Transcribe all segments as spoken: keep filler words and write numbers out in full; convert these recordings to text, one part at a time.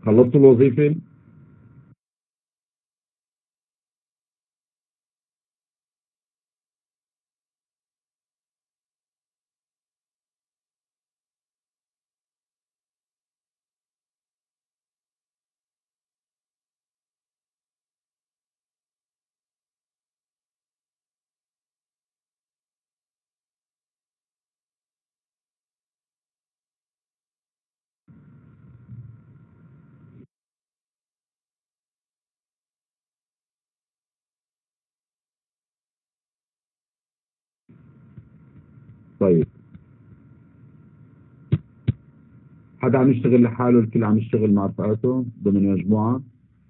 خلصت الوظيفة؟ طيب، حدا عم يشتغل لحاله، الكل عم يشتغل مع رفقاته ضمن مجموعة؟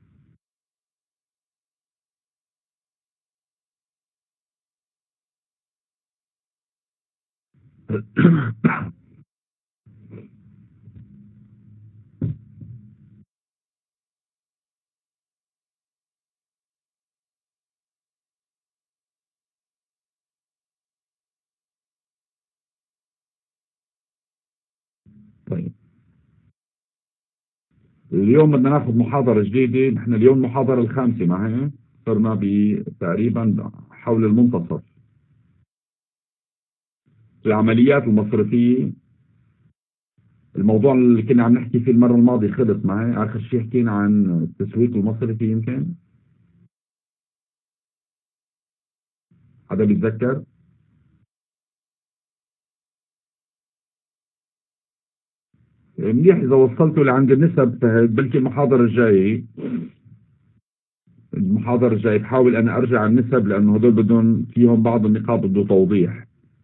طيب، اليوم بدنا ناخذ محاضرة جديدة. نحن اليوم المحاضرة الخامسة، ما هي؟ صرنا تقريبا حول المنتصف. العمليات المصرفية، الموضوع اللي كنا عم نحكي فيه المرة الماضية خلص معي. آخر شيء حكينا عن التسويق المصرفي، يمكن حدا بيتذكر؟ منيح، إذا وصلتوا لعند النسب بلكي المحاضرة الجاية المحاضرة الجاية بحاول أنا أرجع على النسب، لأنه هدول بدهم فيهم بعض النقاط بده توضيح.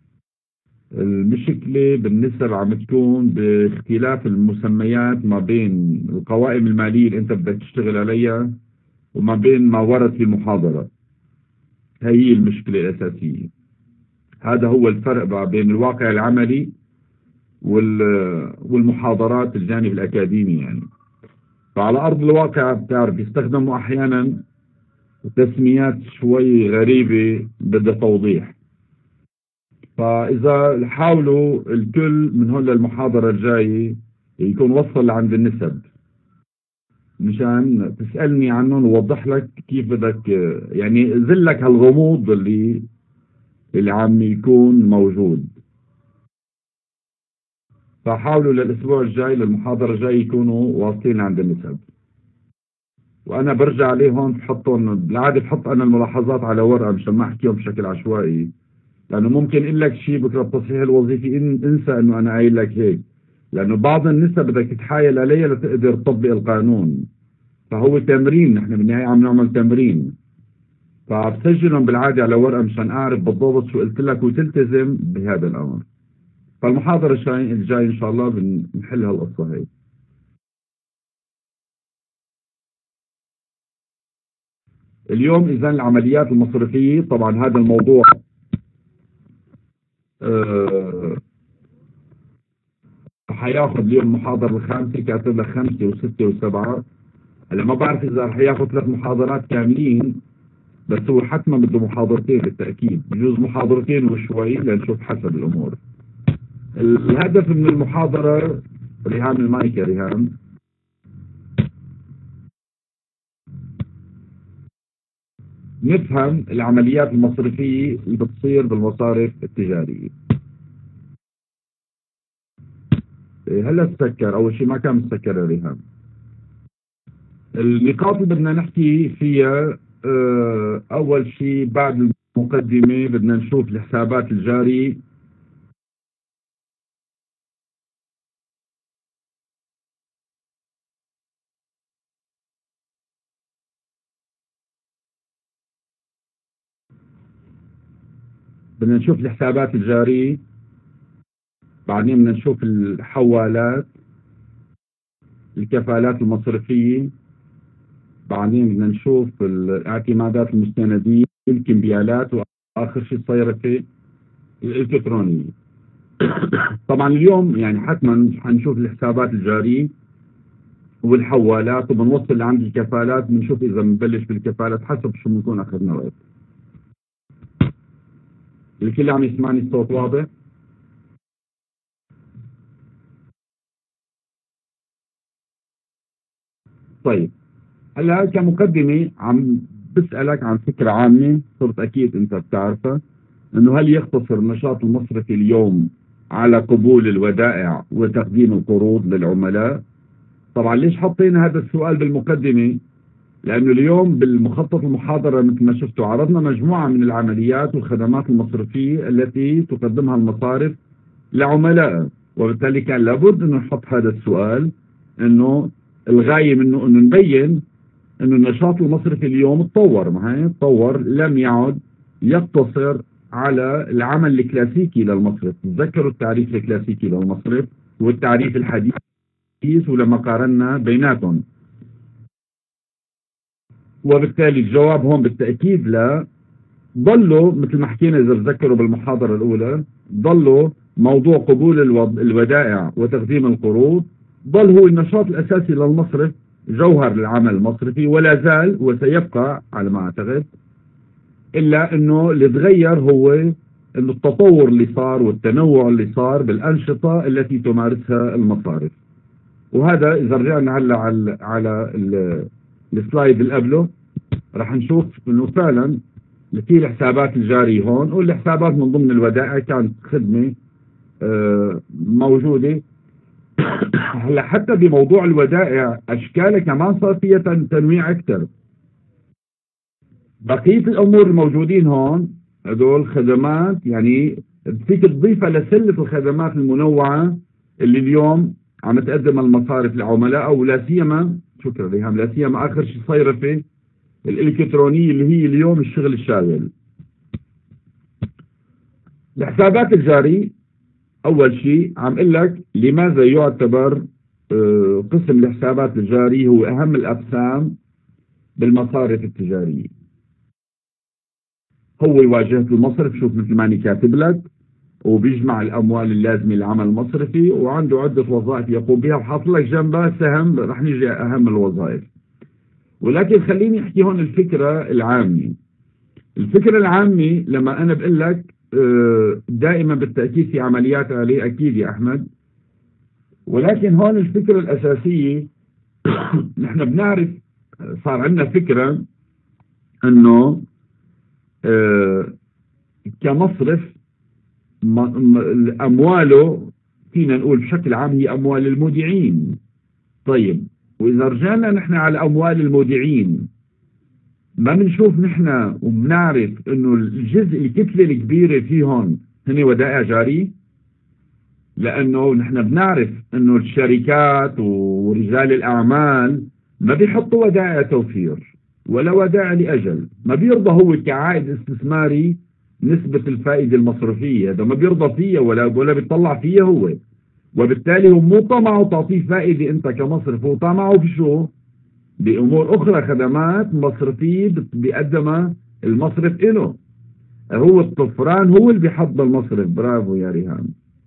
المشكلة بالنسب عم تكون باختلاف المسميات ما بين القوائم المالية اللي أنت بدك تشتغل عليها وما بين ما ورد في المحاضرة. هي المشكلة الأساسية. هذا هو الفرق ما بين الواقع العملي وال- والمحاضرات الجانب الأكاديمي يعني. فعلى أرض الواقع بتعرف يستخدموا أحيانا تسميات شوي غريبة بدها توضيح. فإذا حاولوا الكل من هون للمحاضرة الجاية يكون وصل لعند النسب، مشان تسألني عنهم ووضح لك كيف بدك، يعني زلك هالغموض اللي اللي عم يكون موجود. فحاولوا للأسبوع الجاي للمحاضرة الجاي يكونوا واصلين عند النسب. وأنا برجع عليه هون بحطهم بالعادة، بحط أنا الملاحظات على ورقة مشان ما أحكيهم بشكل عشوائي، لأنه ممكن إقول لك شيء بكرة التصحيح الوظيفي إن انسى إنه أنا قايل لك هيك، لأنه بعض النسب بدك تتحايل عليها لتقدر تطبق القانون. فهو تمرين، نحن بالنهاية عم نعمل تمرين. فبسجلهم بالعادة على ورقة مشان أعرف بالضبط شو قلت لك وتلتزم بهذا الأمر. فالمحاضرة الجاي الجاي إن شاء الله بنحل هالقصة هي. اليوم إذا العمليات المصرفية، طبعا هذا الموضوع آه حياخذ اليوم المحاضرة الخامسة، كاتب لك خمسة وستة وسبعة. هلا ما بعرف إذا رح ياخذ ثلاث محاضرات كاملين، بس هو حتما بده محاضرتين بالتأكيد، بجوز محاضرتين وشوي لنشوف حسب الأمور. الهدف من المحاضرة، ريهام المايك يا ريهام، نفهم العمليات المصرفية اللي بتصير بالمصارف التجارية. إيه، هلا تسكر أول شيء، ما كان متسكر يا ريهام. النقاط اللي بدنا نحكي فيها، آه، أول شيء بعد المقدمة بدنا نشوف الحسابات الجارية. بدنا نشوف الحسابات الجارية، بعدين بدنا نشوف الحوالات، الكفالات المصرفية، بعدين بدنا نشوف الاعتمادات المستندية، الكمبيالات، وآخر شيء الصيرفة الإلكترونية. طبعا اليوم يعني حتما حنشوف الحسابات الجارية والحوالات، وبنوصل لعند الكفالات بنشوف إذا بنبلش بالكفالات حسب شو بنكون أخذنا وقت. الكل عم يسمعني؟ الصوت واضح؟ طيب هلا كمقدمة عم بسألك عن فكرة عامة صرت أكيد أنت بتعرفها، أنه هل يقتصر النشاط المصرفي اليوم على قبول الودائع وتقديم القروض للعملاء؟ طبعا ليش حطينا هذا السؤال بالمقدمة؟ لأنه اليوم بالمخطط المحاضرة مثل ما شفتوا عرضنا مجموعة من العمليات والخدمات المصرفية التي تقدمها المصارف لعملائها، وبالتالي كان لابد أنه نحط هذا السؤال، أنه الغاية منه أنه نبين أنه النشاط المصرفي اليوم تطور. ما هي تطور، لم يعد يقتصر على العمل الكلاسيكي للمصرف. تذكروا التعريف الكلاسيكي للمصرف والتعريف الحديث، ولما قارنا بيناتهم، وبالتالي الجواب هون بالتأكيد لا. ضلوا مثل ما حكينا إذا تذكروا بالمحاضرة الأولى، ضلوا موضوع قبول الودائع وتقديم القروض ضل هو النشاط الأساسي للمصرف، جوهر العمل المصرفي، ولا زال وسيبقى على ما أعتقد، إلا أنه اللي تغير هو أنه التطور اللي صار والتنوع اللي صار بالأنشطة التي تمارسها المصارف. وهذا إذا رجعنا هلا على على السلايد اللي قبله راح نشوف أنه فعلا في الحسابات الجارية هون، والحسابات من ضمن الودائع كانت خدمة موجودة. هلا حتى بموضوع الودائع أشكالها كمان صار فيها تنويع أكثر. بقية الأمور الموجودين هون هدول خدمات، يعني فيك تضيفها لسلة الخدمات المنوعة اللي اليوم عم تقدمها المصارف لعملاء، أو لا سيما، شكرا ريهام، لا سيما آخر شيء صيرفة الإلكترونية اللي هي اليوم الشغل الشاغل. الحسابات الجارية أول شيء عم أقول لك لماذا يعتبر قسم الحسابات الجارية هو أهم الأقسام بالمصارف التجارية. هو واجهة المصرف، شوف مثل ما أنا كاتب لك، وبيجمع الأموال اللازمة للعمل المصرفي، وعنده عدة وظائف يقوم بها، وحاط لك جنبها سهم رح نيجي أهم الوظائف. ولكن خليني أحكي هون الفكرة العامة. الفكرة العامة لما أنا بقول لك دائما بالتأكيد في عمليات آلية، أكيد يا أحمد، ولكن هون الفكرة الأساسية نحن بنعرف صار عندنا فكرة أنه كمصرف أمواله فينا نقول بشكل عام هي أموال المودعين. طيب وإذا رجعنا نحن على أموال المودعين، ما بنشوف نحن وبنعرف انه الجزء الكتلة الكبيرة فيهم هن ودائع جارية؟ لانه نحن بنعرف انه الشركات ورجال الاعمال ما بيحطوا ودائع توفير ولا ودائع لاجل، ما بيرضى هو كعائد استثماري نسبة الفائدة المصرفية، هذا ما بيرضى فيها ولا ولا بيطلع فيها هو، وبالتالي هو مو طمعه تعطيه فائدة انت كمصرف، هو طمعه بشو؟ بأمور أخرى، خدمات مصرفية بيقدمها المصرف إله. هو الطفران هو اللي بيحط المصرف. برافو يا ريهام.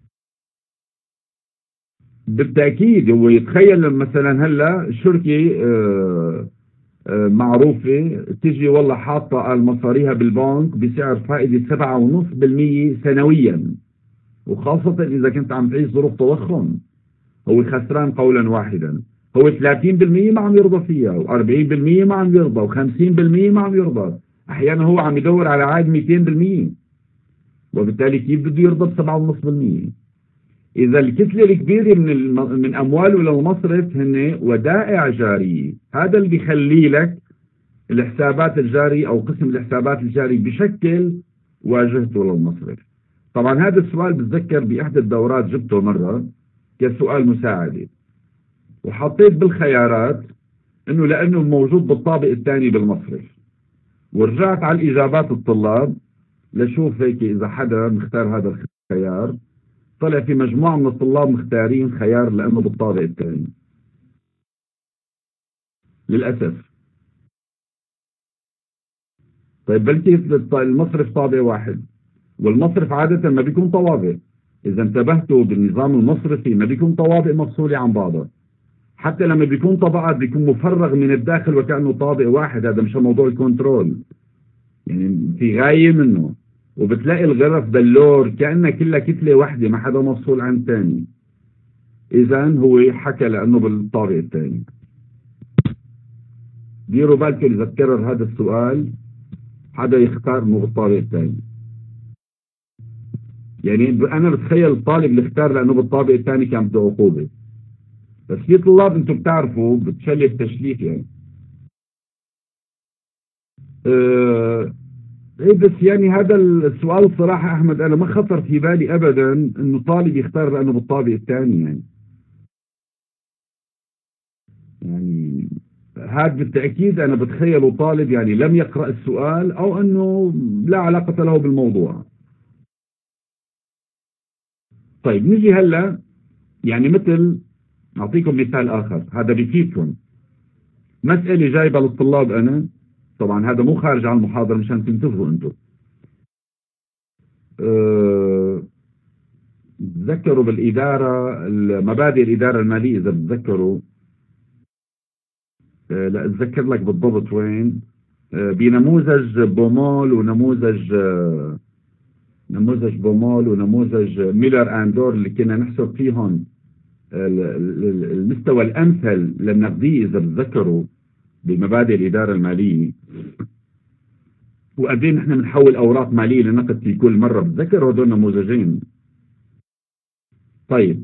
بالتأكيد هو يتخيل مثلا هلا شركة آآ آآ معروفة تجي والله حاطة مصاريها بالبنك بسعر فائدة سبعة ونص بالمية سنويا، وخاصة إذا كنت عم تعيش ظروف تضخم، هو خسران قولا واحدا. هو ثلاثين بالمية ما عم يرضى فيها، وأربعين بالمية ما عم يرضى، وخمسين بالمية ما عم يرضى، أحيانا هو عم يدور على عائد مئتين بالمية، وبالتالي كيف بده يرضى بسبعة ونص بالمية؟ إذا الكتلة الكبيرة من من أمواله للمصرف هن ودائع جارية، هذا اللي بيخلي لك الحسابات الجارية أو قسم الحسابات الجارية بشكل واجهته للمصرف. طبعا هذا السؤال بتذكر بإحدى الدورات جبته مرة كسؤال مساعدة، وحطيت بالخيارات انه لانه موجود بالطابق الثاني بالمصرف، ورجعت على الاجابات الطلاب لشوف هيك اذا حدا مختار هذا الخيار، طلع في مجموعة من الطلاب مختارين خيار لانه بالطابق الثاني للاسف. طيب بلكي المصرف طابق واحد، والمصرف عادة ما بيكون طوابق، اذا انتبهتوا بالنظام المصرفي ما بيكون طوابق مفصولة عن بعضها، حتى لما بيكون طبقات بيكون مفرغ من الداخل وكأنه طابق واحد. هذا مش موضوع الكنترول، يعني في غاية منه، وبتلاقي الغرف بلور كأنها كلها كتلة واحدة ما حدا مفصول عن ثاني. إذا هو حكى لأنه بالطابق الثاني. ديروا بالكم إذا تكرر هذا السؤال حدا يختار انه بالطابق الثاني. يعني انا بتخيل الطالب اللي اختار لانه بالطابق الثاني كان بده عقوبه، بس في طلاب انتم بتعرفوا بتشلف تشليف يعني. أه إيه بس يعني هذا السؤال صراحة أحمد أنا ما خطر في بالي أبدا إنه طالب يختار لأنه بالطابق الثاني يعني. يعني هذا بالتأكيد أنا بتخيله طالب يعني لم يقرأ السؤال أو أنه لا علاقة له بالموضوع. طيب نجي هلا يعني مثل أعطيكم مثال آخر هذا بفيدكم. مسألة جايبة للطلاب أنا، طبعا هذا مو خارج عن المحاضرة مشان تنتبهوا أنتم. أه تذكروا بالإدارة مبادئ الإدارة المالية إذا بتذكروا. أه لا أتذكر لك بالضبط وين. أه بنموذج بومول ونموذج أه نموذج بومول ونموذج ميلر اندور اللي كنا نحسب فيهم المستوى الأمثل للنقدية إذا بتذكروا بمبادئ الإدارة المالية، وقد ايه نحن بنحول أوراق مالية لنقد في كل مرة. بتذكر هدول النموذجين. طيب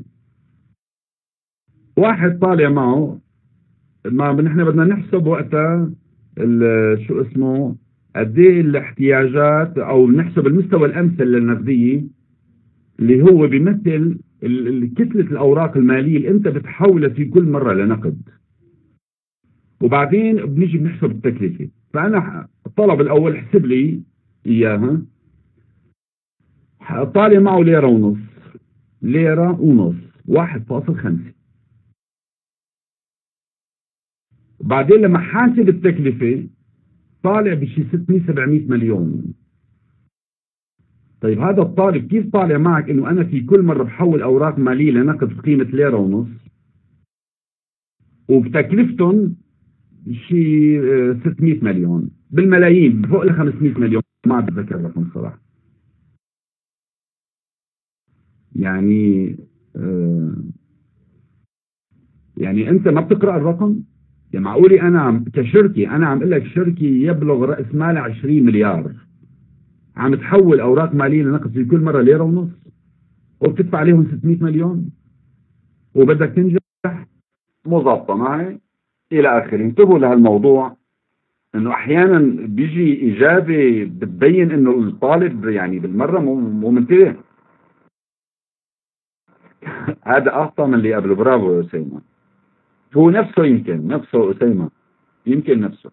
واحد طالع معه ما نحن بدنا نحسب وقتها شو اسمه قد ايه الاحتياجات او نحسب المستوى الأمثل للنقدية اللي هو بيمثل كتلة الأوراق المالية اللي أنت بتحولها في كل مرة لنقد، وبعدين بنيجي بنحسب التكلفة. فأنا الطلب الأول حسب لي إياها. طالع معه ليرة ونص، ليرة ونص واحد فاصل خمسة. بعدين لما حاسب التكلفة طالع بشي ستمية سبعمية مليون. طيب هذا الطالب كيف طالع معك إنه أنا في كل مرة بحول أوراق مالية لنقد بقيمة ليرة ونص وبتكلفتهم شيء ستمية مليون بالملايين فوق ل خمسمية مليون، ما بتذكر الرقم صراحة. يعني آه يعني انت ما بتقرأ الرقم. يعني معقولي انا عم كشركة انا عم اقول لك شركة يبلغ رأس مالها عشرين مليار عم تحول اوراق مالية لنقد في كل مرة ليرة ونص وبتدفع عليهم ستمية مليون وبدك تنجح؟ مو ظابطة معي الى اخره. انتبهوا لهالموضوع انه احيانا بيجي اجابة بتبين انه الطالب يعني بالمرة مو منتبه. هذا اخطأ من اللي قبله. برافو يا أسيمة. هو نفسه يمكن نفسه أسيمة يمكن نفسه.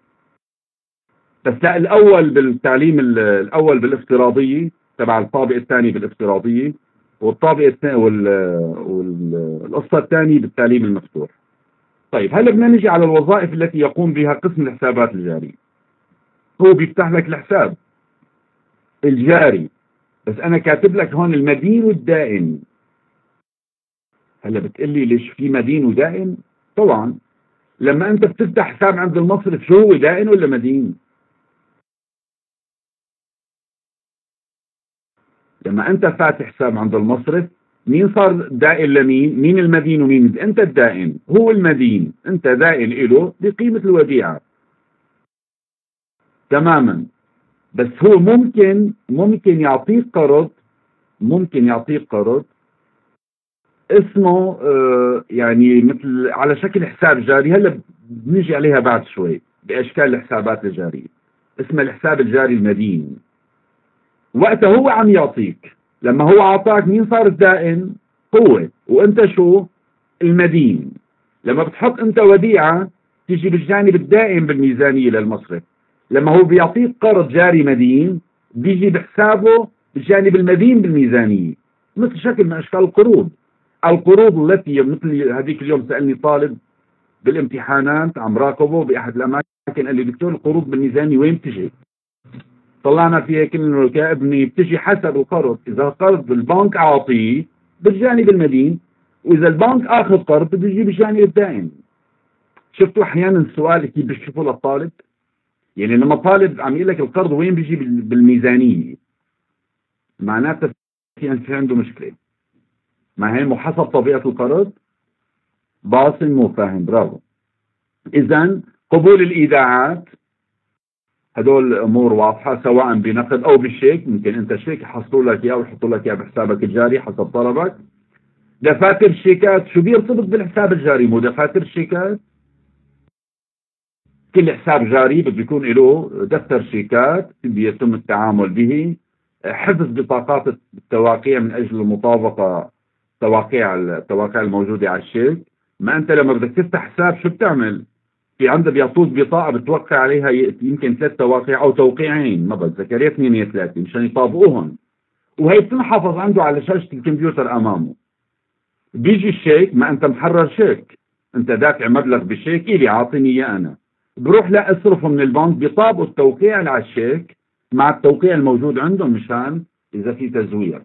بس لا الاول بالتعليم الاول بالافتراضية تبع الطابق الثاني بالافتراضية والطابق الثاني والقصة الثانية بالتعليم المفتوح. طيب هلا بدنا نجي على الوظائف التي يقوم بها قسم الحسابات الجارية. هو بيفتح لك الحساب الجاري بس انا كاتب لك هون المدين والدائن. هلا بتقول لي ليش في مدين ودائن؟ طبعا لما انت بتفتح حساب عند المصرف شو هو دائن ولا مدين؟ لما انت فاتح حساب عند المصرف مين صار دائن لمين؟ مين المدين ومين المدين؟ انت الدائن هو المدين، انت دائن له بقيمة الوديعة تماما. بس هو ممكن ممكن يعطيك قرض ممكن يعطيك قرض اسمه آه يعني مثل على شكل حساب جاري. هلا بنيجي عليها بعد شوي باشكال الحسابات الجارية. اسمه الحساب الجاري المدين. وقتها هو عم يعطيك. لما هو اعطاك مين صار الدائن؟ هو. وانت شو؟ المدين. لما بتحط انت وديعة تيجي بالجانب الدائم بالميزانية للمصرف. لما هو بيعطيك قرض جاري مدين بيجي بحسابه بالجانب المدين بالميزانية مثل شكل من اشكال القروض. القروض التي مثل هذيك اليوم سألني طالب بالامتحانات عم راقبه بأحد الأماكن قال لي دكتور القروض بالميزانية وين بتجي؟ طلعنا فيها كلمة يا ابني بتجي حسب القرض. إذا القرض البنك أعطيه بالجانب المدين وإذا البنك أخذ قرض بيجي بالجانب الدائم. شفتوا أحيانا السؤال كيف بيشوفوا للطالب؟ يعني لما طالب عم يقول لك القرض وين بيجي بالميزانية معناته في عنده مشكلة. ما هي محسب طبيعة القرض؟ باصل مو فاهم. برافو. إذن قبول الإيداعات، هدول أمور واضحة سواء بنقد أو بالشيك. ممكن أنت شيك يحصلوا لك إياه ويحطوا لك إياه بحسابك الجاري حسب طلبك. دفاتر الشيكات، شو بيرتبط بالحساب الجاري؟ مو دفاتر الشيكات، كل حساب جاري بده يكون له دفتر شيكات بيتم التعامل به، حفظ بطاقات التواقيع من أجل المطابقة تواقيع التواقيع الموجودة على الشيك. ما أنت لما بدك تفتح حساب شو بتعمل؟ في عندك بيعطوك بطاقة بتوقع عليها يمكن ثلاث تواقيع أو توقيعين، ما بتذكر، يا اثنين يا ثلاثة، مشان يطابقوهم، وهي بتنحفظ عنده على شاشة الكمبيوتر أمامه. بيجي الشيك، ما أنت محرر شيك، أنت دافع مبلغ بشيك إلي عاطيني إياه أنا، بروح لا اصرفه من البنك، بيطابقوا التوقيع اللي على الشيك مع التوقيع الموجود عندهم مشان إذا في تزوير.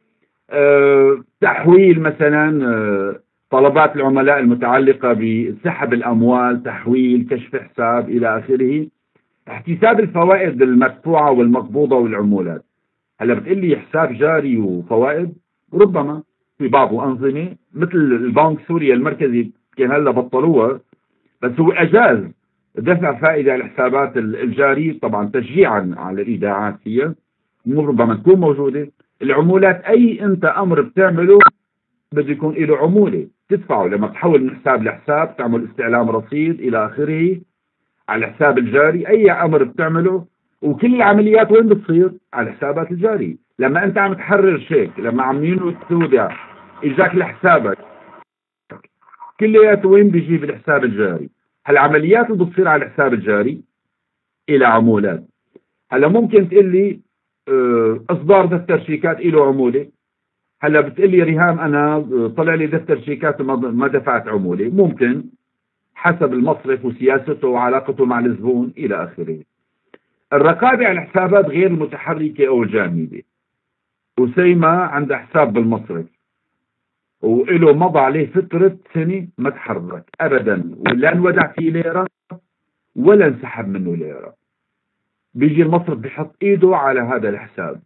أه تحويل مثلا، أه طلبات العملاء المتعلقة بسحب الأموال، تحويل، كشف حساب إلى آخره. احتساب الفوائد المدفوعة والمقبوضة والعمولات. هلا بتقول لي حساب جاري وفوائد؟ ربما في بعض الأنظمة مثل البنك سوريا المركزي كان هلا بطلوها، بس هو أجاز دفع فائدة على الحسابات الجارية، طبعا تشجيعا على الإيداعات فيها، ربما تكون موجودة. العمولات أي أنت أمر بتعمله بده يكون له عمولة تدفعه، لما تحول من حساب لحساب تعمل استعلام رصيد إلى آخره على الحساب الجاري. أي أمر بتعمله، وكل العمليات وين بتصير؟ على الحسابات الجارية. لما أنت عم تحرر شيك، لما عم ينو تودع إجاك لحسابك، كلياته وين بيجي؟ بالحساب الجاري. هالعمليات اللي بتصير على الحساب الجاري إلى عمولات. هلا ممكن تقول لي إصدار دفتر شيكات له عمولة. هلا بتقول لي ريهام أنا طلع لي دفتر شيكات ما دفعت عمولة. ممكن حسب المصرف وسياسته وعلاقته مع الزبون إلى آخره. الرقابة على الحسابات غير المتحركة أو الجامدة، وسيما عند حساب بالمصرف وإله مضى عليه فترة سنة ما تحرك أبدا، ولا انودع فيه ليرة ولا انسحب منه ليرة، بيجي المصرف بيحط إيده على هذا الحساب،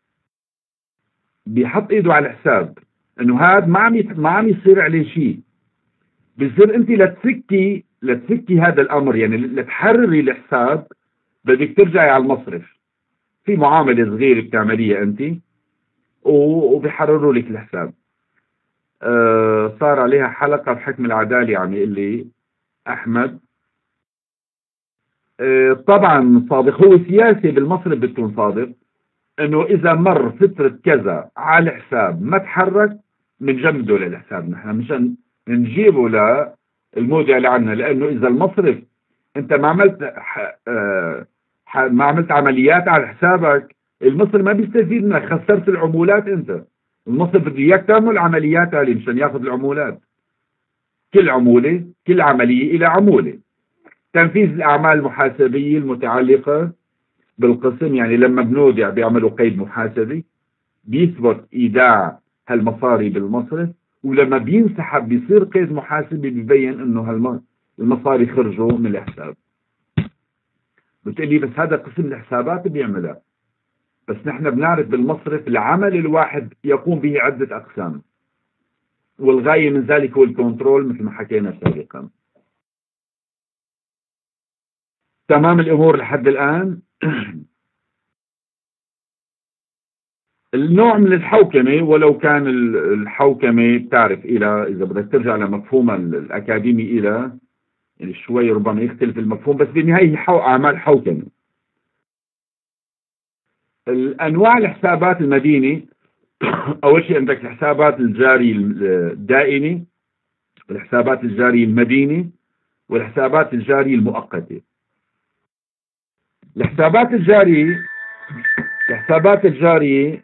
بيحط إيده على الحساب إنه هذا ما عم ما عم يصير عليه شيء. بصير أنت لتفكي لتفكي هذا الأمر، يعني لتحرري الحساب بدك ترجعي على المصرف، في معاملة صغيرة بتعمليها أنت وبيحرروا لك الحساب. أه صار عليها حلقة بحكم العدالة عم يقول لي أحمد. أه طبعا صادق، هو سياسي بالمصرف بتكون صادق، إنه إذا مر فترة كذا على الحساب ما تحرك بنجمده للحساب نحن مشان نجيبه للمودع اللي عنا، لأنه إذا المصرف أنت ما عملت أه ما عملت عمليات على حسابك، المصري ما بيستفيد منك، خسرت العمولات. انت المصري بده اياك تعمل عمليات عليه مشان ياخذ العمولات. كل عمولة، كل عملية إلى عمولة. تنفيذ الأعمال المحاسبية المتعلقة بالقسم، يعني لما بنودع بيعملوا قيد محاسبي بيثبت إيداع هالمصاري بالمصرف، ولما بينسحب بيصير قيد محاسبي بيبين انه هالمصاري خرجوا من الحساب. بتقول لي بس هذا قسم الحسابات بيعملها، بس نحن بنعرف بالمصرف العمل الواحد يقوم به عدة أقسام، والغاية من ذلك هو الكنترول مثل ما حكينا سابقا. تمام الأمور لحد الآن. النوع من الحوكمة، ولو كان الحوكمة بتعرف إلى، إذا بدك ترجع لمفهوم الأكاديمي إلى يعني شوي ربما يختلف المفهوم، بس بالنهاية هي حو... أعمال حوكمة. الأنواع الحسابات المدينة، أول شيء عندك الحسابات الجاري الدائمة، والحسابات الجارية المدينة، والحسابات الجارية المؤقتة. الحسابات الجارية الحسابات الجارية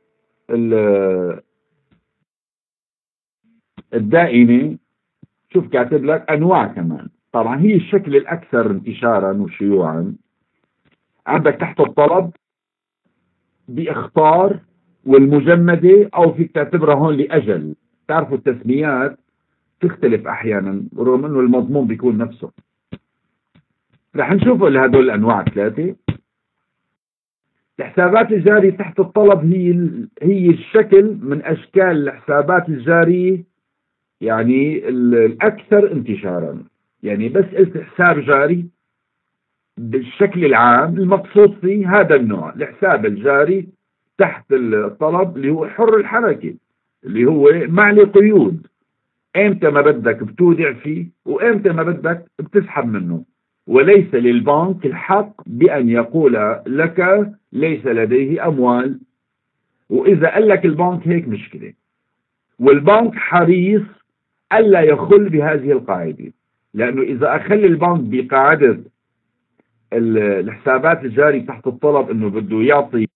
الدائمة، شوف كاتب لك أنواع كمان، طبعا هي الشكل الأكثر انتشارا وشيوعا. عندك تحت الطلب، بإخطار، والمجمدة، أو فيك تعتبرها هون لأجل. تعرفوا التسميات تختلف أحيانا رغم أنه المضمون بيكون نفسه. رح نشوفوا هدول الأنواع الثلاثة. الحسابات الجارية تحت الطلب هي هي الشكل من أشكال الحسابات الجارية، يعني الأكثر انتشارا. يعني بس قلت حساب جاري بالشكل العام المقصود فيه هذا النوع، الحساب الجاري تحت الطلب اللي هو حر الحركة، اللي هو ما عليه قيود، امتى ما بدك بتودع فيه وامتى ما بدك بتسحب منه، وليس للبنك الحق بأن يقول لك ليس لديه أموال. وإذا قال لك البنك هيك مشكلة، والبنك حريص ألا يخل بهذه القاعدة، لأنه إذا أخل البنك بقاعدة الحسابات الجاري تحت الطلب انه بده يعطي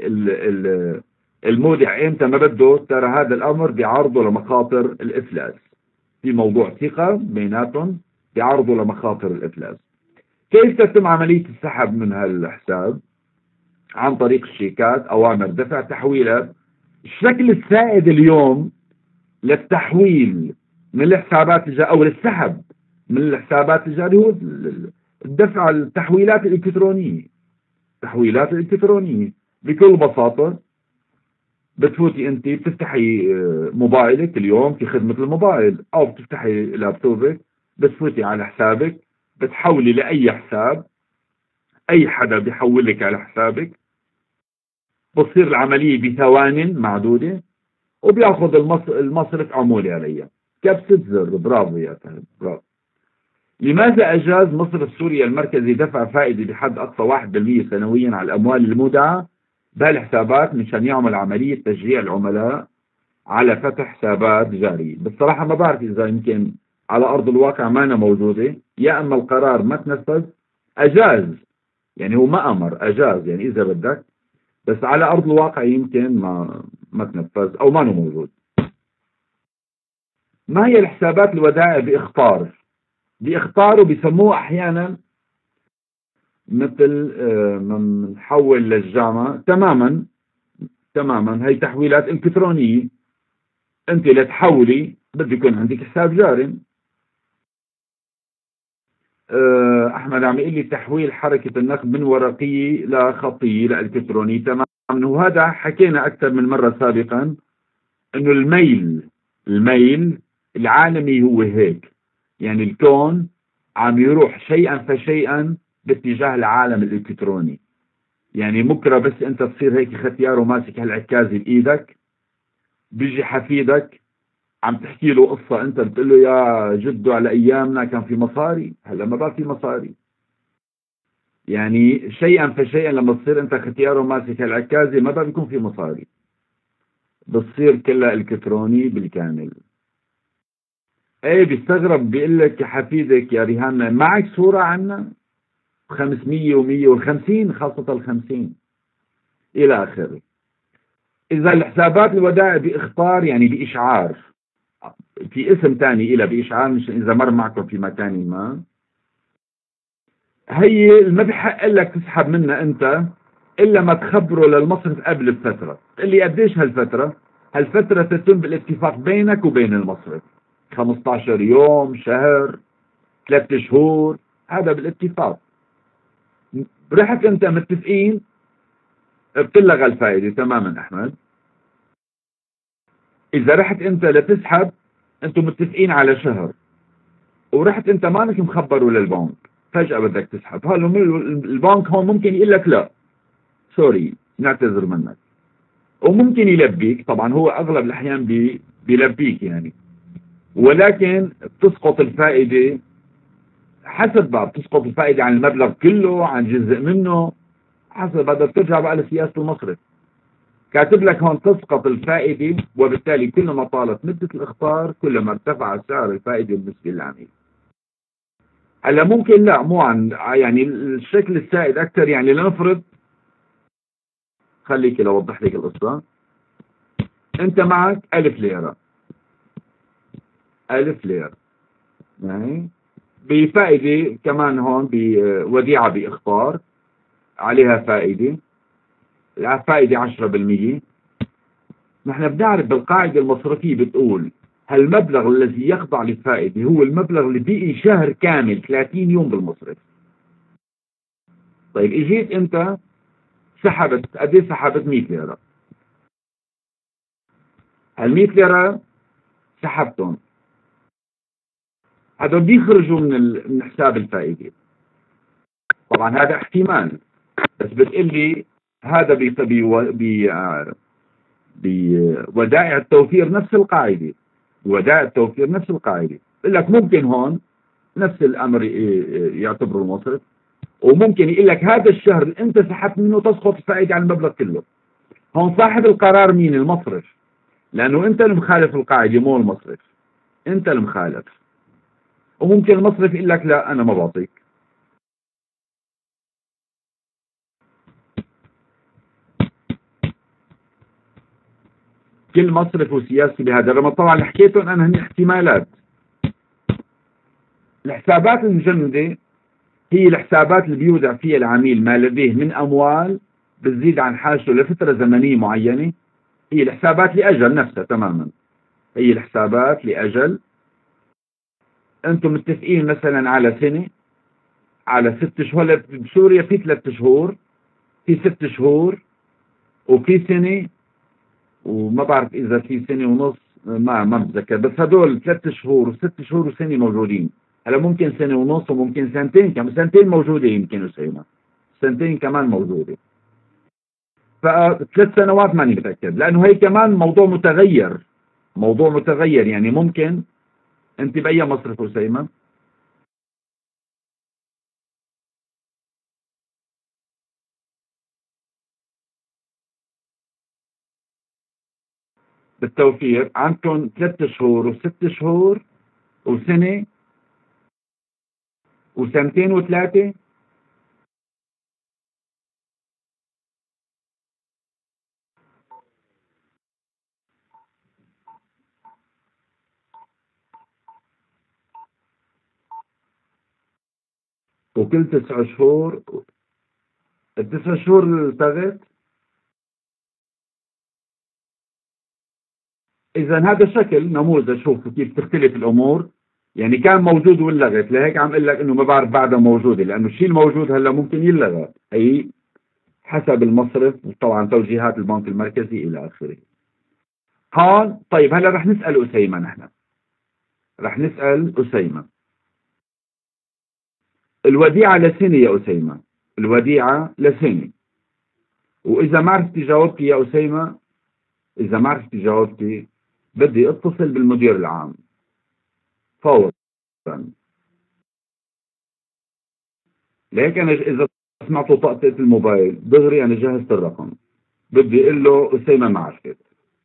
المودع امتى ما بده، ترى هذا الامر بيعرضه لمخاطر الافلاس، في موضوع ثقة بيناتهم بيعرضوا لمخاطر الافلاس. كيف تتم عملية السحب من هالحساب؟ عن طريق الشيكات، اوامر دفع، تحويلات. الشكل السائد اليوم للتحويل من الحسابات الجارية او للسحب من الحسابات الجارية هو الدفع، التحويلات الإلكترونية. التحويلات الإلكترونية بكل بساطة بتفوتي أنت بتفتحي موبايلك اليوم في خدمة الموبايل، أو بتفتحي لابتوبك بتفوتي على حسابك بتحولي لأي حساب، أي حدا بيحولك على حسابك، بتصير العملية بثوان معدودة وبياخذ المصرف عمولة عليها، كبسة زر. برافو يا فهد، برافو. لماذا أجاز مصرف سوريا المركزي دفع فائدة بحد أقصى واحد بالمئة سنويا على الأموال المودعة بهالحسابات مشان يعمل عملية تشجيع العملاء على فتح حسابات جارية؟ بصراحة ما بعرف إذا يمكن على أرض الواقع ما أنا موجودة، يا أما القرار ما تنفذ. أجاز يعني هو ما أمر، أجاز يعني إذا بدك، بس على أرض الواقع يمكن ما ما تنفذ أو ما أنا موجود. ما هي الحسابات الودائع بإخطار؟ بإخطار وبيسموه أحيانا مثل من نحول للجامعة تماما تماما، هي تحويلات إلكترونية. أنت لتحولي بده يكون عندك حساب جاري. أحمد عم يقول لي تحويل حركة النقد من ورقية لخطية لإلكترونية، تماما. وهذا حكينا أكثر من مرة سابقا إنه الميل الميل العالمي هو هيك، يعني الكون عم يروح شيئا فشيئا باتجاه العالم الإلكتروني. يعني بكره بس انت تصير هيك ختيار وماسك هالعكازي بايدك، بيجي حفيدك عم تحكي له قصة، انت بتقول له يا جدو على ايامنا كان في مصاري، هلا ما بقى في مصاري. يعني شيئا فشيئا لما تصير انت ختيار وماسك هالعكازي ما بقى بيكون في مصاري، بتصير كلها الكتروني بالكامل. ايه بيستغرب بيقول لك يا حفيدك يا ريهان معك صورة عنا خمسمية ومية والخمسين، خاصة الخمسين الى اخره. إذا الحسابات الودائع بإخطار يعني بإشعار، في اسم ثاني إلى بإشعار، مش إذا مر معكم في مكان ما، هي ما بحق لك تسحب منها أنت إلا ما تخبره للمصرف قبل الفترة. اللي قديش هالفترة؟ هالفترة تتم بالاتفاق بينك وبين المصرف، خمسة عشر يوم، شهر، ثلاثة شهور، هذا بالاتفاق. رحت أنت متفقين بتلغى الفائدة تماما أحمد. إذا رحت أنت لتسحب أنتم متفقين على شهر، ورحت أنت مانك مخبره للبنك، فجأة بدك تسحب، هلا البنك هون ممكن يقول لك لا سوري نعتذر منك، وممكن يلبيك. طبعا هو أغلب الأحيان بي بيلبيك يعني، ولكن بتسقط الفائدة حسب بقى، بتسقط الفائدة عن المبلغ كله، عن جزء منه، حسب. هذا بترجع بقى لسياسة المصرف. كاتب لك هون تسقط الفائدة، وبالتالي كلما طالت مدة الإخطار كلما ارتفع سعر الفائدة بالنسبة للعميل. هلا ممكن لا مو عن يعني الشكل السائد أكثر، يعني لنفرض، خليك لو أوضح لك القصة. أنت معك ألف ليرة، ألف ليرة يعني بفائدة كمان هون بوديعة بإخطار عليها فائدة، الفائدة عشرة بالمئة. نحن بنعرف بالقاعدة المصرفية بتقول هالمبلغ الذي يخضع للفائدة هو المبلغ اللي بقي شهر كامل ثلاثين يوم بالمصرف. طيب اجيت انت سحبت قد ايه؟ سحبت مئة ليرة. هال مئة ليرة سحبتهم، هذول بيخرجوا من ال... من حساب الفائدة. طبعا هذا احتمال، بس بتقول لي هذا بي... بي... بي... بودائع التوفير نفس القاعدة، ودائع التوفير نفس القاعدة. يقول لك ممكن هون نفس الأمر يعتبروا المصرف، وممكن يقول لك هذا الشهر اللي انت سحبت منه تسقط الفائدة على المبلغ كله. هون صاحب القرار مين؟ المصرف، لأنه انت المخالف القاعدة مو المصرف، انت المخالف. وممكن المصرف يقول لك لا أنا ما بعطيك. كل مصرف وسياسي بهذا الرمى. طبعا اللي حكيتهم أنا هن احتمالات. الحسابات المجندة هي الحسابات اللي بيودع فيها العميل ما لديه من أموال بتزيد عن حاجته لفترة زمنية معينة. هي الحسابات لأجل نفسها تماما، هي الحسابات لأجل. أنتم متفقين مثلا على سنة، على ست شهور. بسوريا في ثلاث شهور، في ست شهور، وفي سنة، وما بعرف إذا في سنة ونص، ما ما بتذكر. بس هدول ثلاث شهور وست شهور وسنة موجودين. هلا ممكن سنة ونص وممكن سنتين كمان. سنتين موجودة يمكن أسيما، سنتين كمان موجودة. فثلاث سنوات ماني متأكد، لأنه هي كمان موضوع متغير. موضوع متغير يعني ممكن. أنت بأي مصرف أسيما؟ بالتوفير عندكم ثلاث شهور وست شهور وسنة وسنتين وثلاثة. وكل تسع شهور. التسع شهور التغت. إذا هذا شكل نموذج. شوفوا كيف تختلف الأمور. يعني كان موجود ولغت، لهيك عم اقول لك انه ما بعرف بعدها موجوده، لانه الشيء الموجود هلا ممكن يلغى، اي حسب المصرف وطبعا توجيهات البنك المركزي الى اخره. هون طيب هلا رح نسال اسيمه. نحن رح نسال اسيمه. الوديعه لسنه يا اسيمه، الوديعه لسنه. واذا ما عرفتي جاوبتي يا اسيمه، اذا ما عرفتي جاوبتي بدي اتصل بالمدير العام فورا. لهيك انا اذا سمعتوا طقطقة الموبايل دغري انا جهزت الرقم، بدي اقول له اسيمه ما عرفت.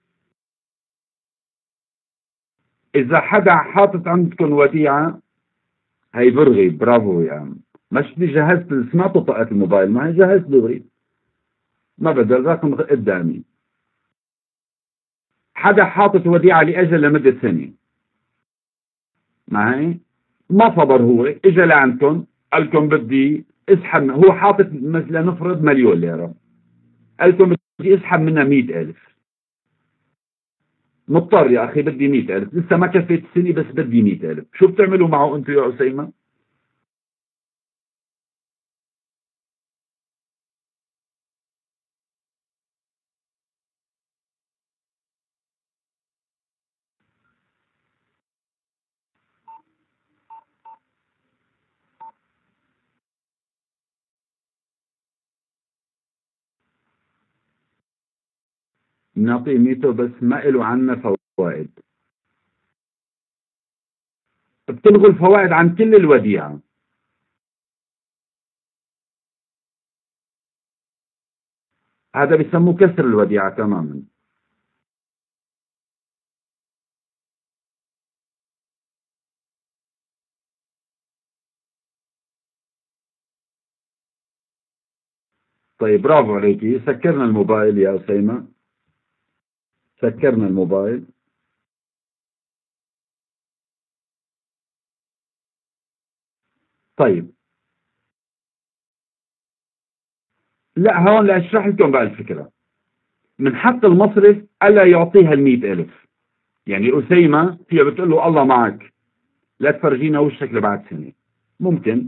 اذا حدا حاطط عندكم وديعه هي برغي. برافو يا عم. مش بدي جهزت، سمعتوا طقة الموبايل، ما هي جهزت دغري، ما بدي الرقم قدامي. حدا حاطط وديعه لاجل لمده سنه، ما هي ما صبر، هو اجى لعندكم قال لكم بدي اسحب. هو حاطط مثلا نفرض مليون ليره، قال لكم بدي اسحب منها مئة ألف. مضطر يا أخي بدي مئة ألف، لسه ما كفيت السنة بس بدي مئة ألف. شو بتعملوا معه أنتم يا أسيمة؟ بنعطيه ميته بس ما له عنا فوائد. بتلغوا الفوائد عن كل الوديعة. هذا بيسموه كسر الوديعة تماما. طيب برافو عليكي، سكرنا الموبايل يا أسيمة، سكرنا الموبايل. طيب لا هون لأشرح لكم بقى الفكرة. من حق المصرف ألا يعطيها المئة ألف. يعني أسيمة فيها بتقول له الله معك، لا تفرجينا وشك لبعد سنة. ممكن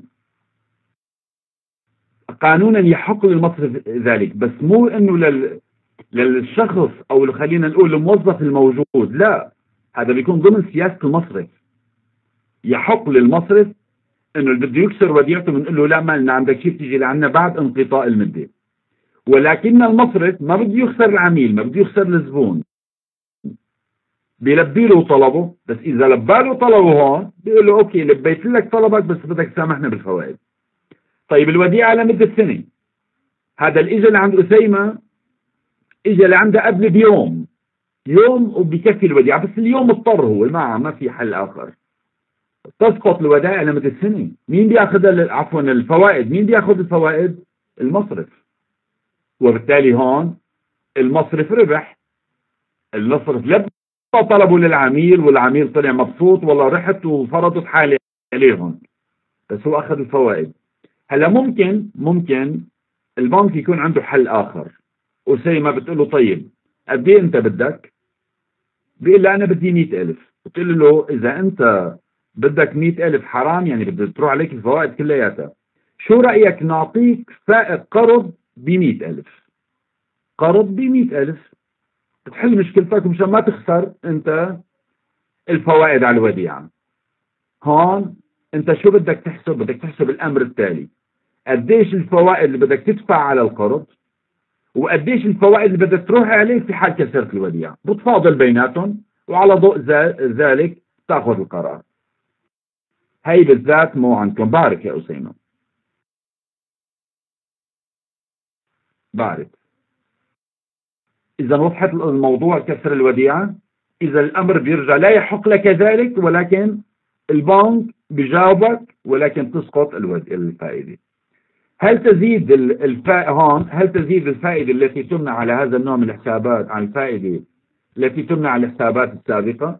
قانونا يحق للمصرف ذلك، بس مو انه لل... للشخص او خلينا نقول الموظف الموجود، لا، هذا بيكون ضمن سياسة المصرف. يحق للمصرف انه اللي بده يكسر وديعته بنقول له لا، ما لنا عندك شيء، بتيجي لعنا بعد انقضاء المده. ولكن المصرف ما بده يخسر العميل، ما بده يخسر الزبون، بيلبي له طلبه. بس اذا لبى له طلبه هون بيقول له اوكي لبيت لك طلبك بس بدك تسامحنا بالفوائد. طيب الوديعه لمده سنه، هذا اللي اجى لعند اسيمه اجى لعندها قبل بيوم، يوم وبكفي الوديعه، بس اليوم اضطر هو ما ما في حل اخر. تسقط الودائع لمده سنه. مين بياخذ عفوا الفوائد؟ مين بياخذ الفوائد؟ المصرف. وبالتالي هون المصرف ربح. المصرف لبى طلبه للعميل والعميل طلع مبسوط، والله رحت وفرضت حالي عليهم، بس هو اخذ الفوائد. هلا ممكن ممكن البنك يكون عنده حل اخر، وزي ما بتقول له طيب قد ايه انت بدك؟ بيقول له انا بدي مئة ألف. بتقول له اذا انت بدك مئة ألف حرام، يعني بدك تروح عليك الفوائد كلياتها، شو رايك نعطيك فائق قرض ب مئة ألف؟ قرض ب مئة ألف بتحل مشكلتك مشان ما تخسر انت الفوائد على الوديعه. هون انت شو بدك تحسب؟ بدك تحسب الامر التالي: قديش الفوائد اللي بدك تدفع على القرض، وقديش الفوائد اللي بدك تروح عليه في حال كسرت الوديعه، بتفاضل بيناتهم، وعلى ضوء ذلك تاخذ القرار. هي بالذات مو عندكم. بارك يا اسامه. بارك. اذا وضحت الموضوع كسر الوديعه، اذا الامر بيرجع لا يحق لك ذلك، ولكن البنك بجاوبك، ولكن تسقط الفائده. هل تزيد الفائدة هون هل تزيد الفائدة التي تمنع على هذا النوع من الحسابات عن الفائدة التي تمنع على الحسابات السابقة؟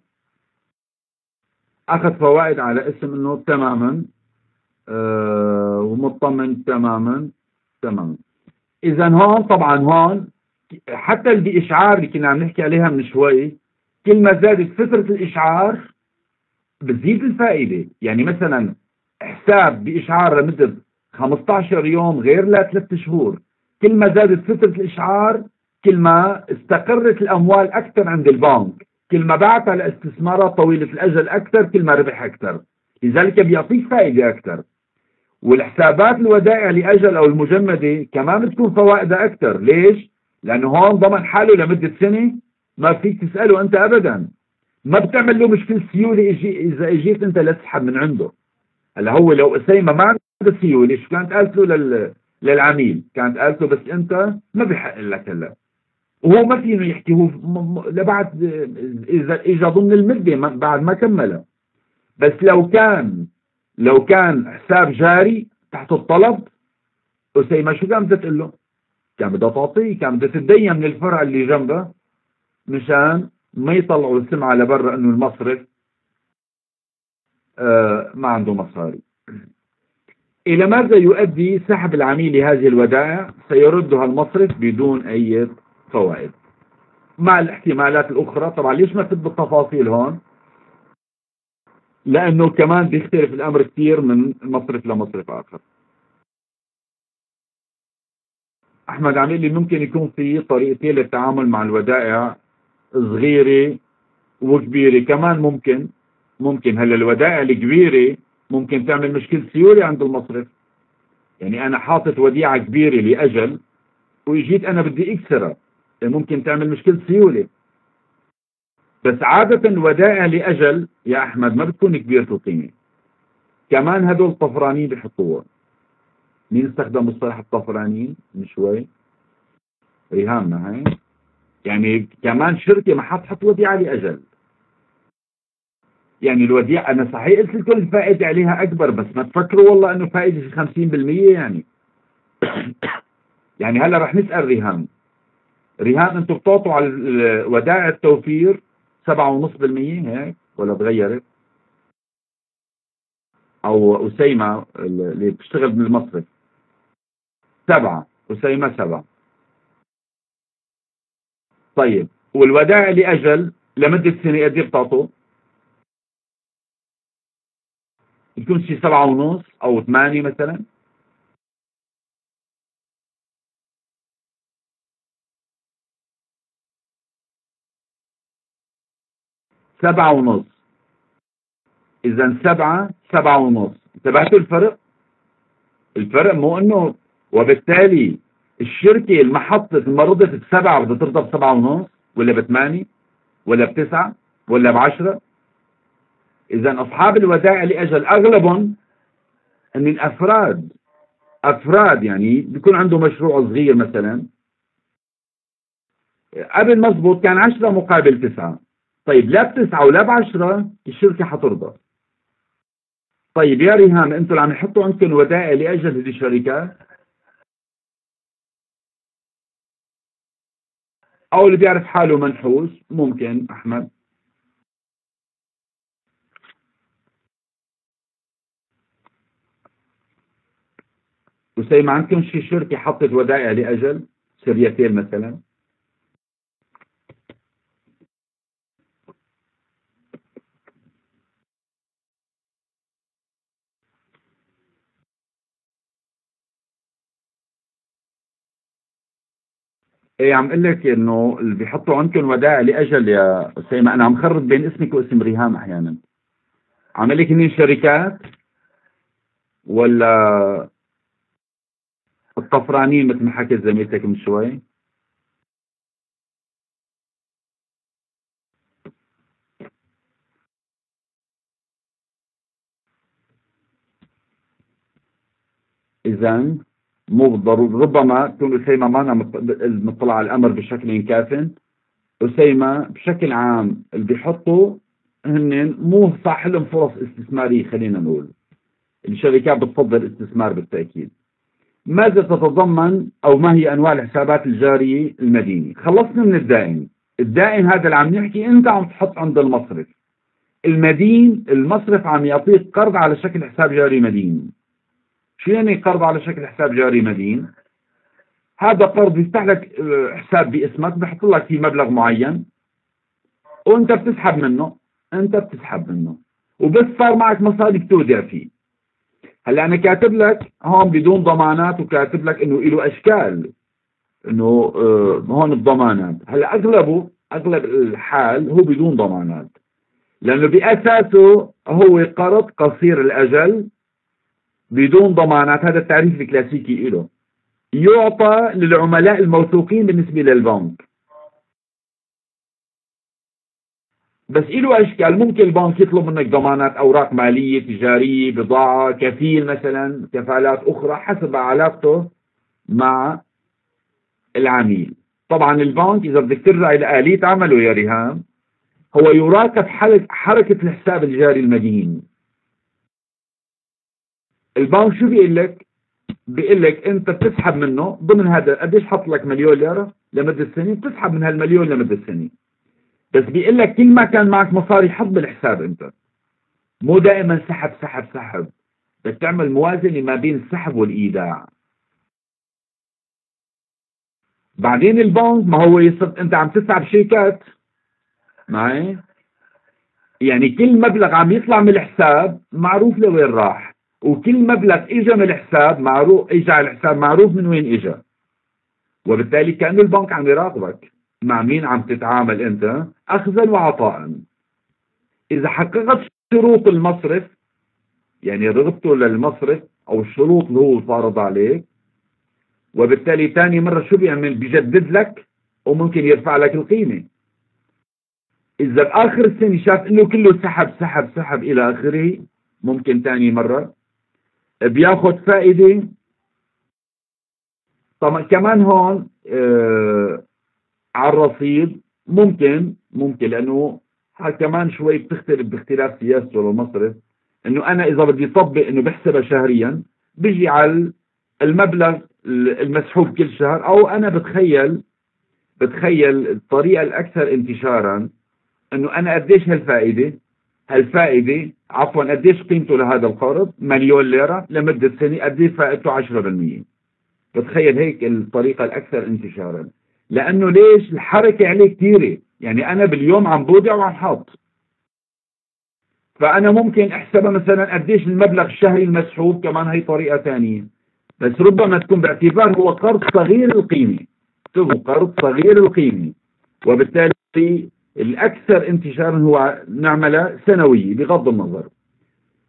أخذ فوائد على اسم أنه تماما آه ومطمن تماما تماما. إذا هون طبعا هون حتى اللي بإشعار اللي كنا عم نحكي عليها من شوي، كل ما زادت فترة الإشعار بتزيد الفائدة. يعني مثلا حساب بإشعار لمدة خمسة عشر يوم غير لا ثلاثة شهور، كل ما زادت فترة الإشعار كل ما استقرت الأموال أكثر عند البنك، كل ما بعت على استثمارات طويلة الأجل أكثر كل ما ربح أكثر، لذلك بيعطيك فائدة أكثر. والحسابات الودائع لأجل أو المجمدة كمان بتكون فوائدها أكثر. ليش؟ لأنه هون ضمن حاله لمدة سنة، ما فيك تسأله أنت أبدا، ما بتعمل له مشكلة سيولة يجي إذا اجيت أنت لتسحب من عنده. هلا هو لو اسيمه ما عنده سيولة شو كانت قالت له لل... للعميل؟ كانت قالت له بس أنت ما بحق لك هلا، وهو ما فينه يحكي، هو م... م... لبعد إذا إجا ضمن المدة ما... بعد ما كملها. بس لو كان لو كان حساب جاري تحت الطلب، أسيمة شو كان بدها تقول له؟ كان بدها تعطيه، كان بدها تدين من الفرع اللي جنبها مشان ما يطلعوا السمعة لبرا انه المصرف آه ما عنده مصاري. الى ماذا يؤدي سحب العميل لهذه الودائع؟ سيردها المصرف بدون اي فوائد مع الاحتمالات الاخرى. طبعا ليش ما تب التفاصيل هون؟ لانه كمان بيختلف الامر كثير من مصرف لمصرف اخر. احمد عم لي ممكن يكون في طريقتين للتعامل مع الودائع، صغيرة وكبيرة كمان. ممكن ممكن هلا الودائع الكبيرة ممكن تعمل مشكلة سيولة عند المصرف. يعني أنا حاطط وديعة كبيرة لأجل وإجيت أنا بدي أكسرها، ممكن تعمل مشكلة سيولة. بس عادة الودائع لأجل يا أحمد ما بتكون كبيرة القيمة. كمان هدول طفرانين بحطوها. مين استخدم مصطلح الطفرانين من شوي؟ ريهامنا هاي. يعني كمان شركة ما حتحط وديعة لأجل. يعني الوديعة أنا صحيح قلت لكم الفائدة عليها أكبر، بس ما تفكروا والله إنه فائدة خمسين بالمية يعني. يعني هلا رح نسأل ريهام. ريهام أنتم بتعطوا على ودائع التوفير سبعة ونص بالمية هيك ولا تغيرت؟ أو أسيمة اللي بتشتغل بالمصرف سبعة، أسيمة سبعة. طيب والودائع لأجل لمدة سنة قد إيه بتعطوا؟ بتكون شي سبعة ونص أو ثمانية مثلا. سبعة ونص. إذا سبعة سبعة ونص. انتبهتوا الفرق؟ الفرق مو إنه، وبالتالي الشركة المحطة لما رضت بسبعة بدها ترضى بسبعة ونص ولا بثمانية ولا بتسعة ولا بعشرة. إذا أصحاب الودائع لأجل أغلبهم من أفراد أفراد يعني بيكون عنده مشروع صغير مثلا، قبل مزبوط كان عشرة مقابل تسعة. طيب لا بتسعة ولا بعشرة الشركة حترضى. طيب يا ريهام، انتوا اللي عم يحطوا عندكم ودائع لأجل هذه الشركات، أو اللي بيعرف حاله منحوس ممكن أحمد. وزي ما عندكم شي شركة حطت ودائع لأجل سريتين مثلا. ايه عم اقول لك انه اللي بيحطوا عندكم ودائع لاجل يا سيما، انا عم خرط بين اسمك واسم ريهام احيانا. عم اقول لك اني شركات ولا الطفرانين مثل ما حكت زميلتك من شوي. اذا مو بالضروري، ربما تكون اسيما ما أنا مطلع على الامر بشكل كاف. اسيما بشكل عام اللي بيحطوا هن مو صح لهم فرص استثماريه. خلينا نقول الشركات بتفضل الاستثمار بالتاكيد. ماذا تتضمن او ما هي انواع الحسابات الجاريه المدينه؟ خلصنا من الدائن. الدائن هذا اللي عم نحكي انت عم تحط عند المصرف. المدين المصرف عم يعطيك قرض على شكل حساب جاري مدين. شو يعني قرض على شكل حساب جاري مدين؟ هذا قرض بيفتح لك حساب باسمك، بحط لك فيه مبلغ معين وانت بتسحب منه. انت بتسحب منه وبس صار معك مصاري بتودع فيه. هلا انا كاتب لك هون بدون ضمانات، وكاتب لك انه له اشكال، انه آه هون بضمانات. هلا اغلبه اغلب الحال هو بدون ضمانات، لانه باساسه هو قرض قصير الاجل بدون ضمانات. هذا التعريف الكلاسيكي له، يعطى للعملاء الموثوقين بالنسبه للبنك. بس له اشكال. ممكن البنك يطلب منك ضمانات اوراق ماليه تجاريه، بضاعه، كفيل مثلا، كفالات اخرى حسب علاقته مع العميل. طبعا البنك اذا بدك ترجع الى اليه عمله يا ريهام، هو يراقب حركه الحساب الجاري المدين. البنك شو بيقول لك؟ بيقول لك انت بتسحب منه ضمن هذا قديش حط لك مليون ليره لمده سنه، بتسحب من هالمليون لمده سنه. بس بيقول لك كل ما كان معك مصاري حط بالحساب انت، مو دائما سحب سحب سحب. بدك تعمل موازنه ما بين السحب والايداع. بعدين البنك ما هو يصب انت عم تسحب شيكات معي، يعني كل مبلغ عم يطلع من الحساب معروف لوين راح، وكل مبلغ اجى من الحساب معروف، اجى على الحساب معروف من وين اجى. وبالتالي كأنه البنك عم يراقبك مع مين عم تتعامل انت اخذا وعطاء. اذا حققت شروط المصرف، يعني رغبته للمصرف او الشروط اللي هو فارض عليك، وبالتالي ثاني مرة شو بيعمل؟ بيجدد لك وممكن يرفع لك القيمة. اذا باخر السنة شاف انه كله سحب سحب سحب الى اخره، ممكن ثاني مرة بياخذ فائدة. طبعا كمان هون آه على الرصيد ممكن ممكن لانه كمان شوي بتختلف باختلاف سياسته للمصرف، انه انا اذا بدي اطبق انه بحسبها شهريا بيجي على المبلغ المسحوب كل شهر، او انا بتخيل بتخيل الطريقة الاكثر انتشارا انه انا قديش هالفائدة هالفائدة عفوا قديش قيمته لهذا القرض مليون ليرة لمدة سنة، قديش فائدته عشرة بالمية. بتخيل هيك الطريقة الاكثر انتشارا، لانه ليش؟ الحركة عليه كثيرة. يعني انا باليوم عم بودع وعم حاط، فانا ممكن احسبها مثلا قديش المبلغ الشهري المسحوب، كمان هي طريقة ثانية. بس ربما تكون باعتبار هو قرض صغير القيمة، هو قرض صغير القيمة، وبالتالي الأكثر انتشارا هو نعملها سنوية بغض النظر.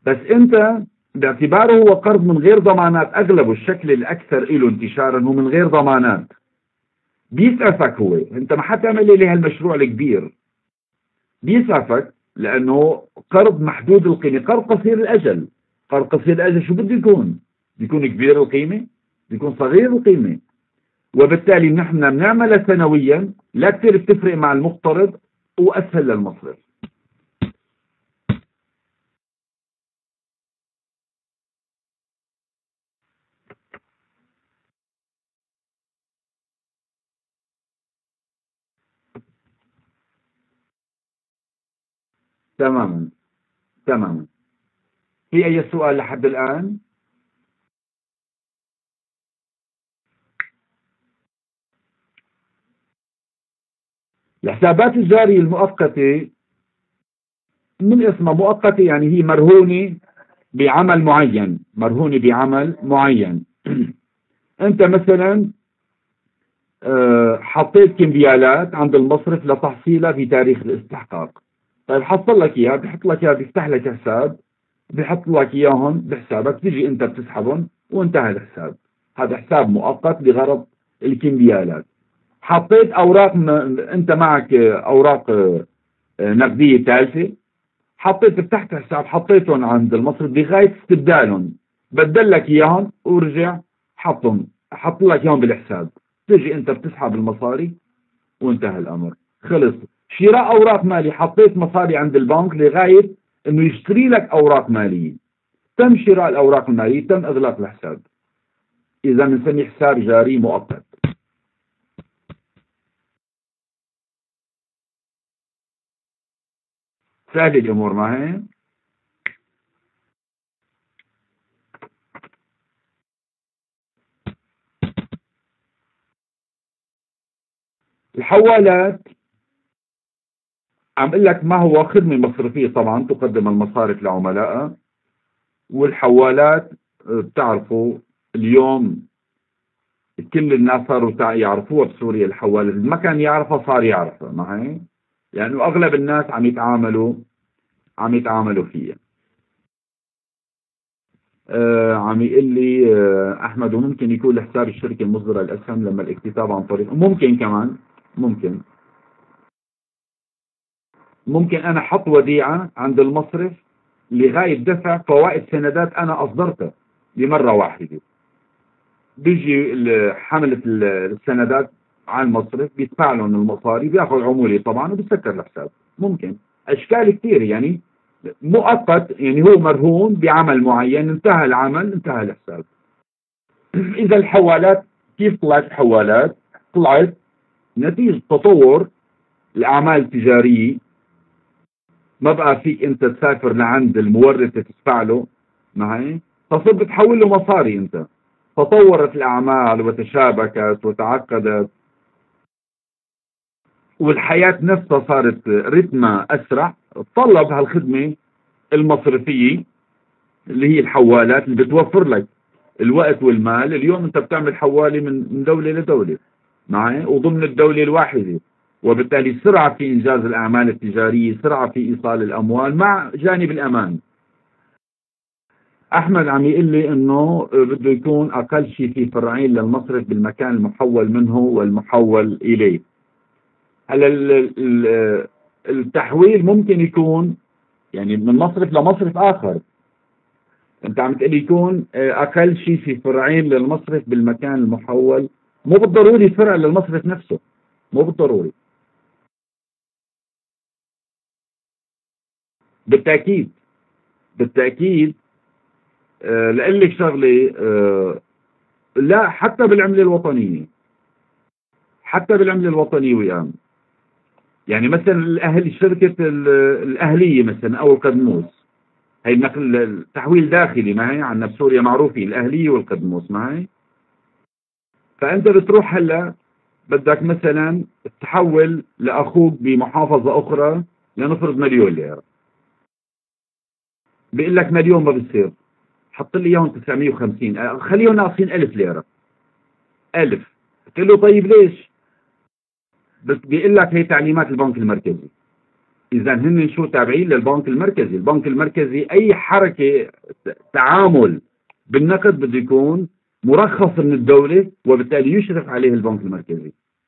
بس انت باعتباره هو قرض من غير ضمانات، اغلبه الشكل الاكثر له انتشارا هو من غير ضمانات، بيسعفك هو، انت ما حتعمل لي هالمشروع الكبير، بيسعفك لانه قرض محدود القيمه، قرض قصير الاجل. قرض قصير الاجل شو بده يكون؟ بيكون كبير القيمه؟ بيكون صغير القيمه، وبالتالي نحن بنعملها سنويا، لا كثير بتفرق مع المقترض واسهل للمصرف. تماما تماما. في اي سؤال لحد الان؟ الحسابات الجارية المؤقتة من اسمها مؤقتة، يعني هي مرهونة بعمل معين، مرهونة بعمل معين. انت مثلا آه، حطيت كمبيالات عند المصرف لتحصيلها في تاريخ الاستحقاق. طيب حصل لك اياها، بحط لك اياها، بيفتح لك حساب، بحط لك اياهم بحسابك، تيجي انت بتسحبهم وانتهى الحساب. هذا حساب مؤقت لغرض الكمبيالات. حطيت اوراق م... انت معك اوراق نقدية تالفة، حطيت فتحت حساب، حطيتهم عند المصرف بغاية استبدالهم، بدل لك اياهم ورجع حطهم، حط لك اياهم بالحساب، تجي انت بتسحب المصاري وانتهى الامر، خلص. شراء اوراق مالية، حطيت مصاري عند البنك لغاية انه يشتري لك اوراق مالية، تم شراء الاوراق المالية، تم اغلاق الحساب، اذا بنسميه حساب جاري مؤقت. سهل الامور ما هي؟ الحوالات عم اقول لك ما هو خدمة مصرفية طبعا تقدم المصارف لعملائها، والحوالات آه، بتعرفوا اليوم كل الناس صاروا تع- يعرفوها بسوريا، الحوالات ما كان يعرفها صار يعرفها معي، لانه اغلب الناس عم يتعاملوا عم يتعاملوا فيها. آه عم يقول لي آه احمد، وممكن يكون لحساب الشركة المصدرة الاسهم لما الاكتتاب عن طريق، ممكن كمان، ممكن ممكن انا احط وديعة عند المصرف لغاية دفع فوائد سندات انا اصدرتها لمرة واحدة، بيجي ال- حملة ال- السندات على المصرف، بيدفع لهم المصاري، بياخذ عمولة طبعا وبيسكر الحساب. ممكن اشكال كثير يعني، مؤقت يعني هو مرهون بعمل معين، انتهى العمل انتهى الحساب. اذا الحوالات، كيف طلعت الحوالات؟ طلعت نتيجة تطور الاعمال التجارية، ما بقى فيك انت تسافر لعند المورد تدفع له معي، فصرت بتحول له مصاري انت، تطورت الاعمال وتشابكت وتعقدت، والحياة نفسها صارت رتمها اسرع، تطلب هالخدمة المصرفية اللي هي الحوالات اللي بتوفر لك الوقت والمال. اليوم انت بتعمل حوالي من من دولة لدولة معي، وضمن الدولة الواحدة، وبالتالي سرعة في إنجاز الأعمال التجارية، سرعة في إيصال الأموال مع جانب الأمان. أحمد عم يقول لي إنه بده يكون أقل شيء في فرعين للمصرف بالمكان المحول منه والمحول إليه. هلا ال- ال- التحويل ممكن يكون يعني من مصرف لمصرف آخر، أنت عم تقول لي يكون أقل شيء في فرعين للمصرف بالمكان المحول، مو بالضروري فرع للمصرف نفسه، مو بالضروري. بالتأكيد بالتأكيد. آه، لأقول لك شغلة، آه، لا حتى بالعملة الوطنية، حتى بالعملة الوطنية وياه، يعني مثلا الأهل شركة ال- الأهلية مثلا أو القدموس، هي نقل تحويل داخلي معي عندنا بسوريا معروفين الأهلية والقدموس معي. فأنت بتروح هلا بدك مثلا تحول لأخوك بمحافظة أخرى، لنفرض مليون ليرة، بيقول لك مليون ما بصير، حط لي إياهم تسعمية وخمسين، آه، خليهم ناقصين ألف ليرة، ألف. قلت له طيب ليش؟ بس بيقول لك هي تعليمات البنك المركزي، إذا هن شو تابعين للبنك المركزي. البنك المركزي أي حركة تعامل بالنقد بده يكون مرخص من الدولة، وبالتالي يشرف عليه البنك المركزي.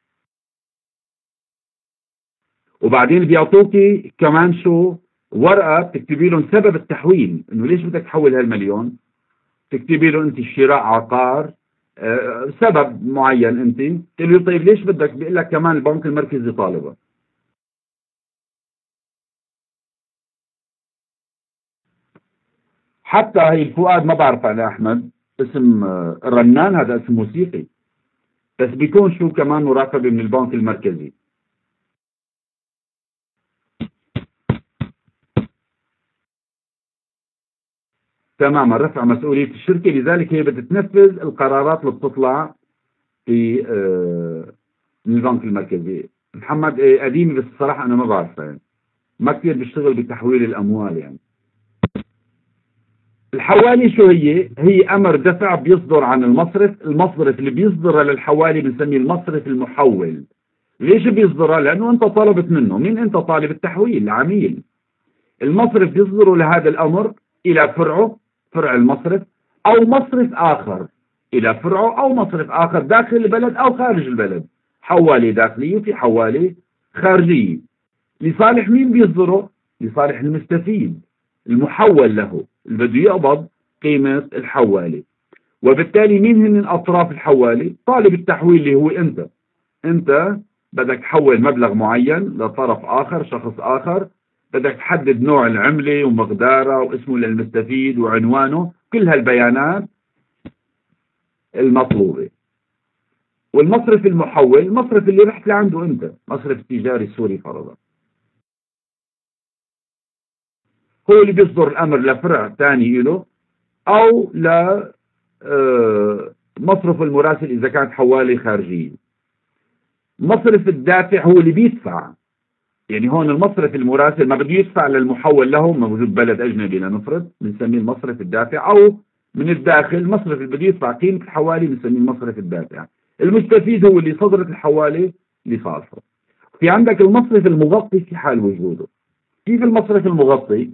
وبعدين بيعطوكي كمان شو ورقة بتكتبي لهم سبب التحويل، انه ليش بدك تحول هالمليون. تكتبي له انت شراء عقار، أه سبب معين انت تقول له طيب ليش بدك، بيقول لك كمان البنك المركزي طالبه. حتى هي الفؤاد ما بعرف انا احمد اسم آه، الرنان، هذا اسم موسيقي، بس بيكون شو كمان مراقبة من البنك المركزي. تماما، رفع مسؤولية الشركة، لذلك هي بدها تنفذ القرارات اللي بتطلع في آه، من البنك المركزي. محمد آه، قديمي، بس الصراحة أنا ما بعرفها يعني، ما كثير بيشتغل بتحويل الأموال يعني. الحوالي شو هي؟ هي أمر دفع بيصدر عن المصرف. المصرف اللي بيصدر للحوالي بنسميه المصرف المحول. ليش بيصدرها؟ لأنه أنت طلبت منه. مين أنت؟ طالب التحويل، العميل. المصرف يصدر لهذا الأمر إلى فرعه، فرع المصرف، أو مصرف آخر إلى فرعه، أو مصرف آخر داخل البلد أو خارج البلد. حوالي داخلية وفي حوالي خارجية. لصالح مين بيصدره؟ لصالح المستفيد المحول له، اللي بده يقبض قيمة الحوالي. وبالتالي مين هن أطراف الحوالي؟ طالب التحويل اللي هو أنت. أنت بدك تحول مبلغ معين لطرف آخر، شخص آخر، بدك تحدد نوع العملة ومقدارها واسمه للمستفيد وعنوانه، كل هالبيانات المطلوبة. والمصرف المحول، المصرف اللي رحت لعنده أنت، مصرف التجاري السوري فرضا، هو اللي بيصدر الأمر لفرع ثاني له، أو ل آه، مصرف المراسل إذا كانت حوالي خارجية. مصرف الدافع هو اللي بيدفع، يعني هون المصرف المراسل ما بده يدفع للمحول له، موجود بلد أجنبي لنفرض، بنسميه المصرف الدافع، أو من الداخل مصرف اللي بده يدفع قيمة الحوالي بنسميه المصرف الدافع. المستفيد هو اللي صدرت الحوالي لصالحه. في عندك المصرف المغطي في حال وجوده. كيف المصرف المغطي؟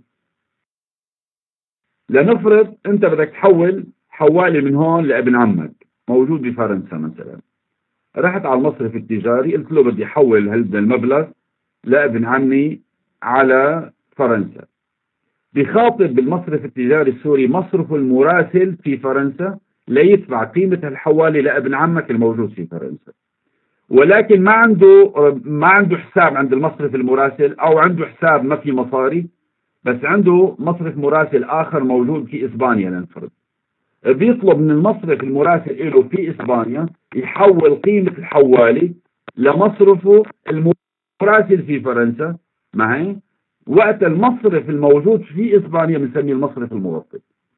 لنفرض أنت بدك تحول حوالي من هون لابن عمك موجود بفرنسا مثلا، رحت على المصرف التجاري قلت له بدي احول هذا المبلغ لابن عمي على فرنسا. بخاطب بالمصرف التجاري السوري مصرف المراسل في فرنسا ليدفع قيمة الحوالي لابن عمك الموجود في فرنسا، ولكن ما عنده ما عنده حساب عند المصرف المراسل، او عنده حساب ما في مصاري، بس عنده مصرف مراسل اخر موجود في اسبانيا لنفرض. بيطلب من المصرف المراسل له في إسبانيا يحول قيمة الحوالي لمصرفه المراسل في فرنسا معي. وقت المصرف الموجود في إسبانيا بنسميه المصرف المغطي.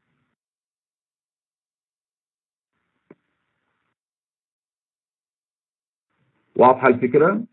واضحة الفكرة؟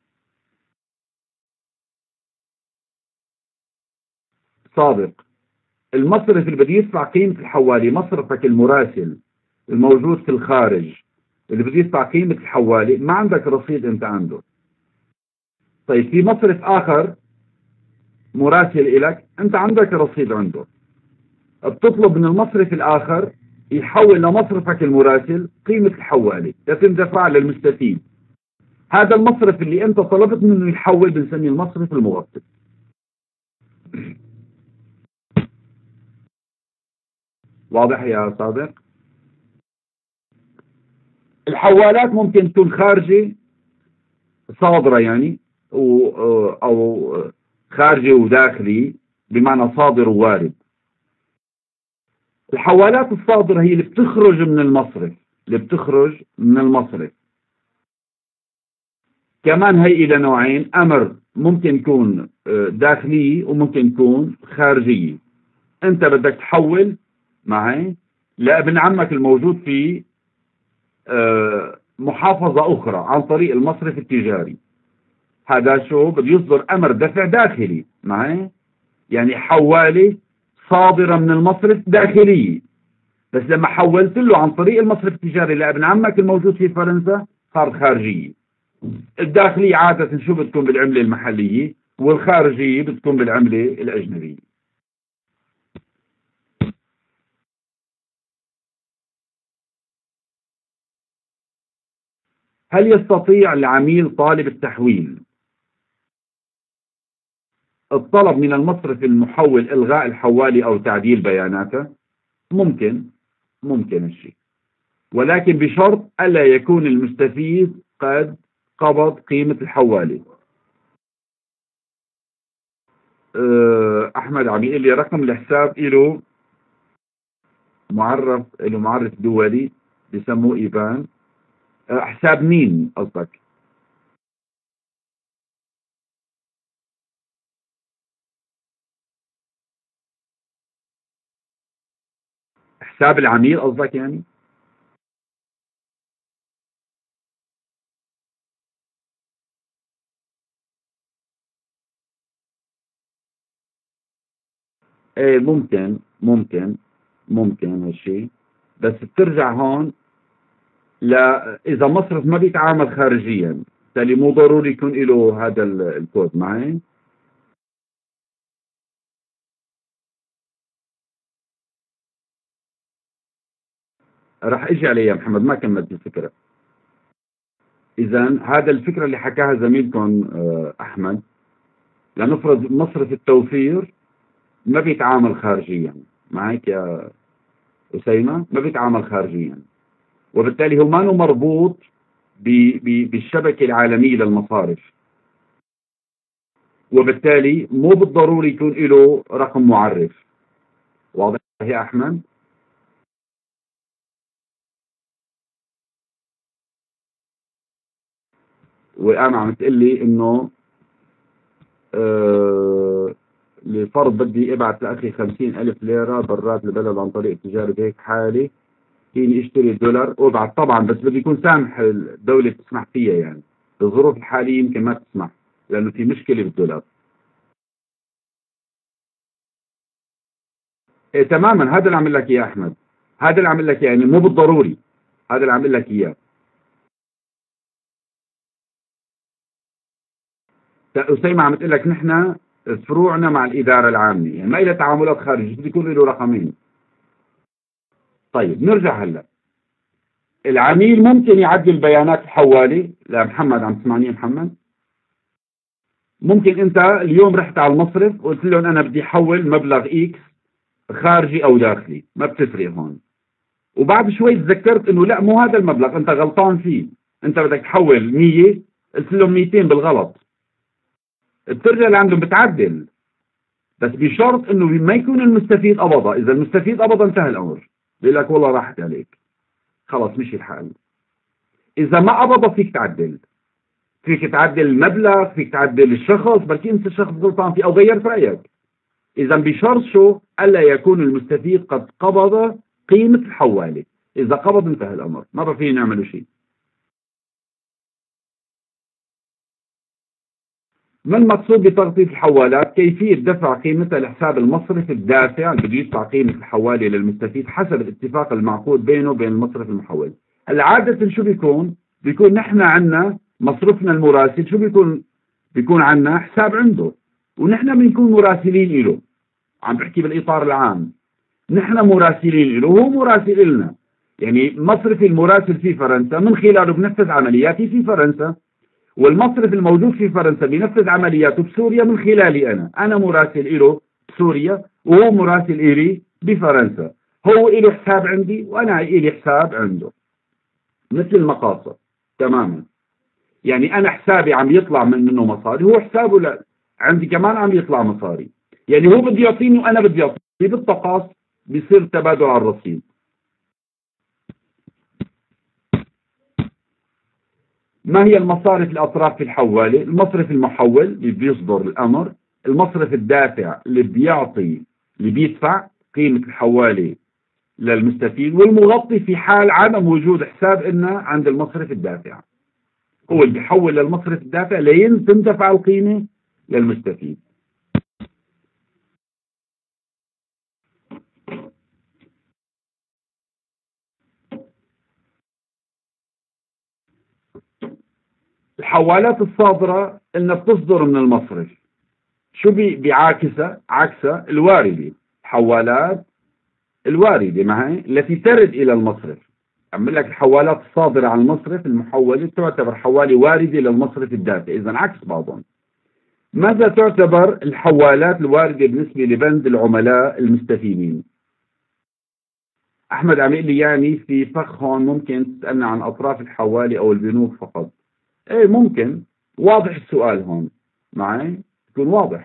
صادق. المصرف اللي بده يدفع قيمة الحوالي، مصرفك المراسل الموجود في الخارج اللي بده يدفع قيمة الحوالي، ما عندك رصيد انت عنده. طيب في مصرف آخر مراسل إلك أنت عندك رصيد عنده، بتطلب من المصرف الآخر يحول لمصرفك المراسل قيمة الحوالي لتندفع للمستفيد. هذا المصرف اللي أنت طلبت منه يحول بنسميه المصرف المغطي. واضح يا صادق؟ الحوالات ممكن تكون خارجي صادرة يعني، أو خارجي وداخلي، بمعنى صادر ووارد. الحوالات الصادرة هي اللي بتخرج من المصرف، اللي بتخرج من المصرف. كمان هي إلى نوعين، أمر ممكن يكون داخلي وممكن يكون خارجي. أنت بدك تحول معي لابن عمك الموجود في محافظة أخرى عن طريق المصرف التجاري. هذا شو بده يصدر أمر دفع داخلي معي، يعني حوالي صادرة من المصرف داخلي، بس لما حولت له عن طريق المصرف التجاري لابن عمك الموجود في فرنسا صار خارجية. الداخلية عادة شو بتكون بالعملة المحلية، والخارجية بتكون بالعملة الأجنبية. هل يستطيع العميل طالب التحويل الطلب من المصرف المحول إلغاء الحوالي أو تعديل بياناته؟ ممكن، ممكن الشيء، ولكن بشرط ألا يكون المستفيد قد قبض قيمة الحوالي. أه، أحمد عم يقول لي رقم الحساب له معرف، له معرف دولي بسموه إيبان. أه، حساب مين قصدك؟ حساب العميل قصدك يعني؟ ايه ممكن، ممكن ممكن هالشيء، بس بترجع هون لا، إذا مصرف ما بيتعامل خارجيا بالتالي مو ضروري يكون له هذا ال- الكود معي. راح اجي عليه يا محمد، ما كملت الفكرة. إذا هذا الفكرة اللي حكاها زميلكم آه، أحمد، لنفرض مصرف التوفير ما بيتعامل خارجيا معك يا أسيمة، ما بيتعامل خارجيا، وبالتالي هو ما مربوط ب- ب- بالشبكة العالمية للمصارف، وبالتالي مو بالضروري يكون له رقم معرف. واضح يا أحمد؟ والآن عم تقول لي إنه آه لفرض بدي ابعث لأخي خمسين ألف ليرة برات البلد عن طريق تجارة هيك حالي، فيني اشتري دولار وابعث طبعا، بس بده يكون سامح الدولة تسمح فيها يعني. الظروف الحالية يمكن ما تسمح لأنه في مشكلة بالدولار. إيه تماما، هذا اللي عم لك إياه أحمد، هذا اللي عم لك إياه، يعني مو بالضروري، هذا اللي عم لك إياه. أسيمة عم تقول لك نحن فروعنا مع الإدارة العامة، يعني ما إلها تعاملات خارجية، بده يكون له رقمين. طيب نرجع هلا، العميل ممكن يعدل بيانات الحوالي. لا محمد، عم تسمعني يا محمد؟ ممكن انت اليوم رحت على المصرف وقلت لهم انا بدي احول مبلغ اكس خارجي او داخلي، ما بتفرق هون، وبعد شوي تذكرت انه لا مو هذا المبلغ انت غلطان فيه، انت بدك تحول مية، قلت لهم ميتين بالغلط، بترجع لعندهم بتعدل، بس بشرط انه ما يكون المستفيد قبضه. اذا المستفيد قبضه انتهى الامر، بيقول لك والله راحت عليك، خلص مشي الحال. اذا ما قبضه فيك تعدل، فيك تعدل المبلغ، فيك تعدل الشخص، بلكي انت الشخص غلطان فيه او غيرت رايك. اذا بشرط شو؟ الا يكون المستفيد قد قبض قيمه الحواله. اذا قبض انتهى الامر، ما بقى فينا نعمل شيء. ما المقصود بتغطيه الحوالات؟ كيفيه دفع قيمتها لحساب المصرف الدافع اللي بده يدفع قيمه الحواله للمستفيد حسب الاتفاق المعقود بينه وبين المصرف المحول. العاده شو بيكون؟ بيكون نحن عندنا مصرفنا المراسل، شو بيكون؟ بيكون عندنا حساب عنده، ونحن بنكون مراسلين له. عم بحكي بالاطار العام، نحن مراسلين له وهو مراسل لنا. يعني مصرفي المراسل في فرنسا من خلاله بنفذ عملياتي في فرنسا، والمصرف الموجود في فرنسا بينفذ عملياته بسوريا من خلالي أنا. أنا مراسل له بسوريا وهو مراسل إلي بفرنسا، هو له حساب عندي وأنا إلي حساب عنده، مثل المقاصد تماما. يعني أنا حسابي عم يطلع من منه مصاري، هو حسابه لا عندي كمان عم يطلع مصاري، يعني هو بده يعطيني وأنا بدي أعطيه بالتقاص، بيصير تبادل على الرصيد. ما هي المصارف الأطراف في الحوالة؟ المصرف المحول اللي بيصدر الأمر، المصرف الدافع اللي بيعطي، اللي بيدفع قيمة الحوالة للمستفيد، والمغطي في حال عدم وجود حساب إنه عند المصرف الدافع، هو اللي بيحول للمصرف الدافع لين تندفع القيمة للمستفيد. الحوالات الصادرة إنها بتصدر من المصرف، شو بي- بيعاكسها؟ عكسها الواردة، حوالات الواردة معي التي ترد إلى المصرف. أعمل لك الحوالات الصادرة عن المصرف المحولة تعتبر حوالة واردة للمصرف الدافع، إذا عكس بعضهم. ماذا تعتبر الحوالات الواردة بالنسبة لبند العملاء المستفيدين؟ أحمد عم يقول لي يعني في فخ هون ممكن تسألنا عن أطراف الحوالي أو البنوك فقط. إيه ممكن، واضح السؤال هون معي، يكون واضح.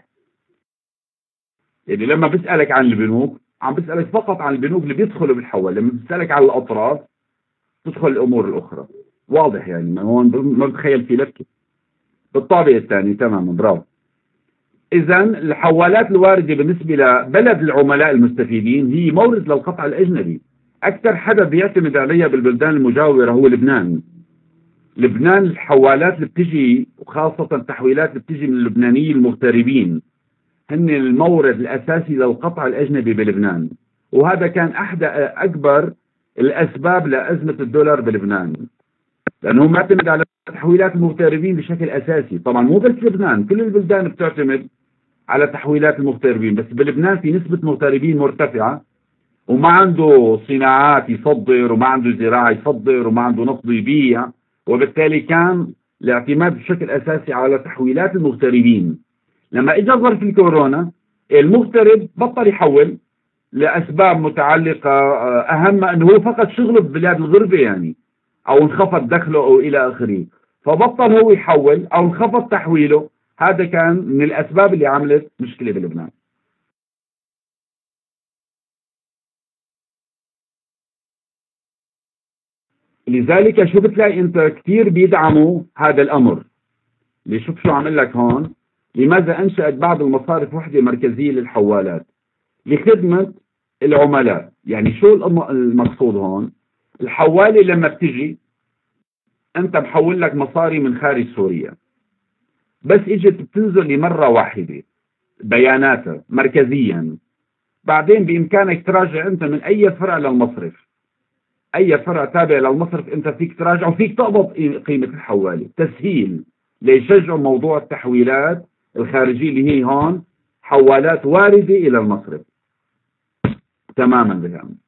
يعني لما بسألك عن البنوك عم بسألك فقط عن البنوك اللي بيدخلوا بالحوالي، لما بسألك عن الأطراف تدخل الأمور الأخرى. واضح يعني، ما هون ما بتخيل في لفكة. بالطابق الثاني تماما، برافو. إذا الحوالات الواردة بالنسبة لبلد العملاء المستفيدين هي مورد للقطع الأجنبي. أكثر حدا بيعتمد عليها بالبلدان المجاورة هو لبنان. لبنان الحوالات اللي بتجي وخاصة التحويلات اللي بتجي من اللبنانيين المغتربين هن المورد الأساسي للقطع الأجنبي بلبنان، وهذا كان أحد أكبر الأسباب لأزمة الدولار بلبنان، لأنه معتمد على تحويلات المغتربين بشكل أساسي. طبعا مو بس لبنان، كل البلدان بتعتمد على تحويلات المغتربين، بس بلبنان في نسبة مغتربين مرتفعة، وما عنده صناعات يصدر، وما عنده زراعة يصدر، وما عنده نفط يبيع، وبالتالي كان الاعتماد بشكل أساسي على تحويلات المغتربين. لما اجى ظرف الكورونا المغترب بطل يحول لأسباب متعلقة، أهم أنه هو فقد شغله ببلاد الغربة يعني، أو انخفض دخله أو إلى آخره، فبطل هو يحول أو انخفض تحويله. هذا كان من الأسباب اللي عملت مشكلة بلبنان. لذلك شو بتلاقي أنت كثير بيدعموا هذا الأمر. اللي شوف شو عمل لك هون، لماذا أنشأت بعض المصارف وحدة مركزية للحوالات لخدمة العملاء. يعني شو الم- المقصود هون؟ الحوالة لما بتجي أنت محول لك مصاري من خارج سوريا، بس اجت بتنزل لمرة واحدة بياناتها مركزيا، بعدين بإمكانك تراجع أنت من أي فرع للمصرف، أي فرع تابع للمصرف أنت فيك تراجع وفيك تقبض قيمة الحوالة. تسهيل ليشجعوا موضوع التحويلات الخارجية اللي هي هون حوالات واردة إلى المصرف. تماما بهم.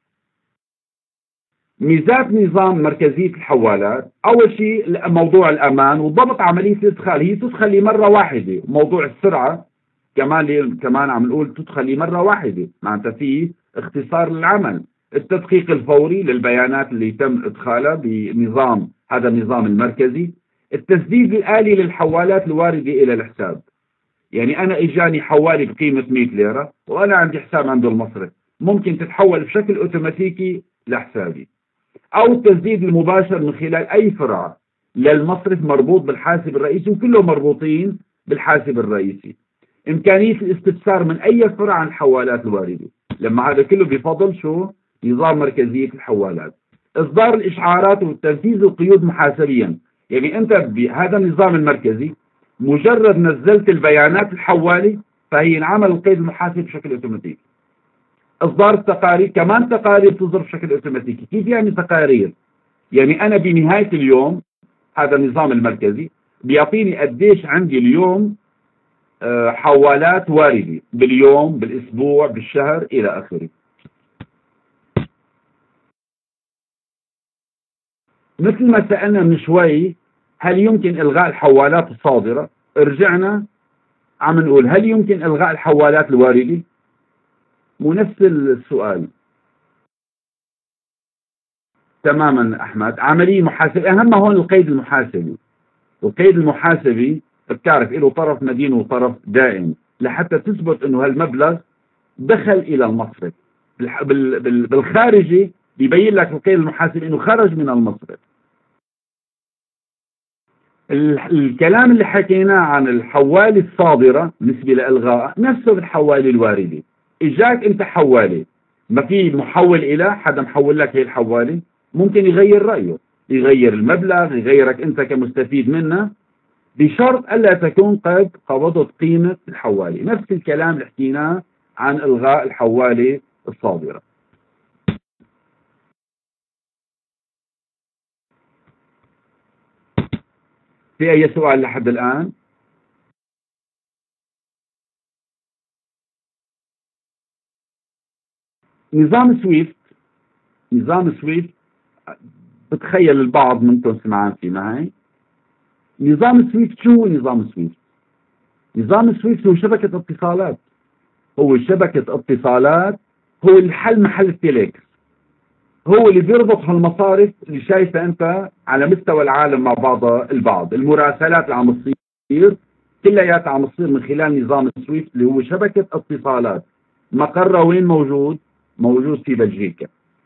ميزات نظام مركزية الحوالات، أول شيء موضوع الأمان وضبط عملية الإدخال، هي تدخل لمرة واحدة. موضوع السرعة كمان لي كمان عم نقول تدخل لمرة واحدة، معناتها في اختصار للعمل. التدقيق الفوري للبيانات اللي تم إدخالها بنظام هذا النظام المركزي. التسديد الآلي للحوالات الواردة إلى الحساب، يعني أنا إجاني حوالي بقيمة مئة ليرة وأنا عندي حساب عند المصرف، ممكن تتحول بشكل أوتوماتيكي لحسابي. أو التسديد المباشر من خلال أي فرع للمصرف مربوط بالحاسب الرئيسي، وكلهم مربوطين بالحاسب الرئيسي. إمكانية الاستفسار من أي فرع عن الحوالات الواردة، لما هذا كله بفضل شو؟ نظام مركزية الحوالات. إصدار الإشعارات وتنفيذ القيود محاسبيا، يعني أنت بهذا النظام المركزي مجرد نزلت البيانات الحوالي فهي انعمل القيد المحاسبي بشكل اوتوماتيكي. اصدار التقارير، كمان تقارير تصدر بشكل اوتوماتيكي. كيف يعني تقارير؟ يعني انا بنهايه اليوم هذا النظام المركزي بيعطيني قديش عندي اليوم آه، حوالات وارده باليوم بالاسبوع بالشهر الى اخره. مثل ما سالنا من شوي هل يمكن الغاء الحوالات الصادره، رجعنا عم نقول هل يمكن الغاء الحوالات الوارده؟ مو نفس السؤال. تماما احمد، عمليه محاسبه اهم هون القيد المحاسبي. والقيد المحاسبي بتعرف له طرف مدين وطرف دائم، لحتى تثبت انه هالمبلغ دخل الى المصرف. بالح- بال- بال- بالخارجي بيبين لك القيد المحاسبي انه خرج من المصرف. ال- الكلام اللي حكيناه عن الحوالة الصادرة بالنسبة لإلغاء نفسه بالحوالة الواردة. إجاك أنت حوالة، ما في محول إلى حدا محول لك هي الحوالة، ممكن يغير رأيه، يغير المبلغ، يغيرك أنت كمستفيد منه، بشرط ألا تكون قد قبضت قيمة الحوالة. نفس الكلام اللي حكيناه عن إلغاء الحوالة الصادرة. في أي سؤال لحد الآن؟ نظام سويفت نظام سويفت بتخيل البعض منكم سمعان فيه معي. نظام سويفت شو هو نظام سويفت؟ نظام سويفت هو شبكة اتصالات، هو شبكة اتصالات، هو اللي حل محل التيليكس، هو اللي بيربط هالمصارف اللي شايفة انت على مستوى العالم مع بعضها البعض. المراسلات اللي عم تصير كلياتها عم تصير من خلال نظام سويفت اللي هو شبكة اتصالات. مقره وين موجود؟ موجود في بلجيكا.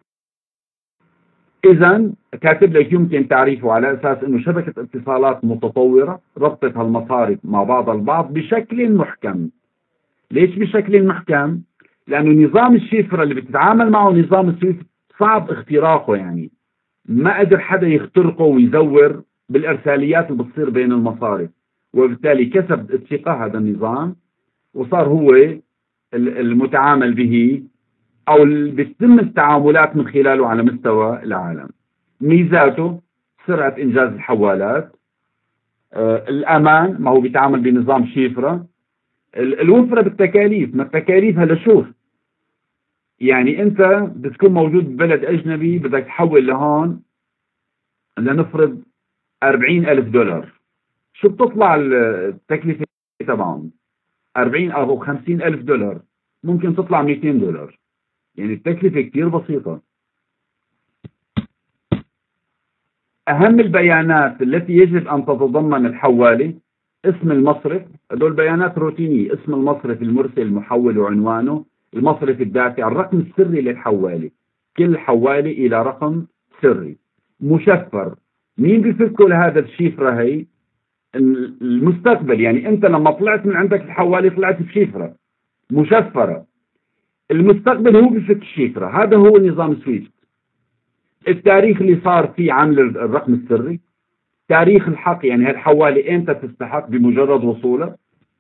اذا كاتب لك يمكن تعريفه على اساس انه شبكة اتصالات متطورة ربطت هالمصارف مع بعضها البعض بشكل محكم. ليش بشكل محكم؟ لانه نظام الشفرة اللي بتتعامل معه نظام سويفت صعب اختراقه، يعني ما قدر حدا يخترقه ويزور بالارساليات اللي بتصير بين المصارف، وبالتالي كسب الثقة هذا النظام وصار هو المتعامل به او اللي بيتم التعاملات من خلاله على مستوى العالم. ميزاته سرعة انجاز الحوالات، آه الامان، ما هو بيتعامل بنظام شفرة، الوفرة بالتكاليف. ما التكاليف هلا شوف، يعني انت بتكون موجود ببلد اجنبي بدك تحول لهون لنفرض أربعين ألف دولار، شو بتطلع التكلفة تبعهم؟ أربعين أو خمسين ألف دولار، ممكن تطلع مئتين دولار، يعني التكلفة كتير بسيطة. أهم البيانات التي يجب أن تتضمن الحوالة اسم المصرف، هدول بيانات روتينية، اسم المصرف المرسل المحول وعنوانه، المصرف الدافع، الرقم السري للحوالة، كل حوالة إلى رقم سري مشفر. مين بيفكوا لهذا الشفرة هي؟ المستقبل، يعني أنت لما طلعت من عندك الحوالة طلعت بشفرة مشفرة، المستقبل هو بيفك الشفرة. هذا هو نظام سويفت. التاريخ اللي صار فيه عمل الرقم السري، تاريخ الحق، يعني هالحوالة امتى تستحق بمجرد وصولها،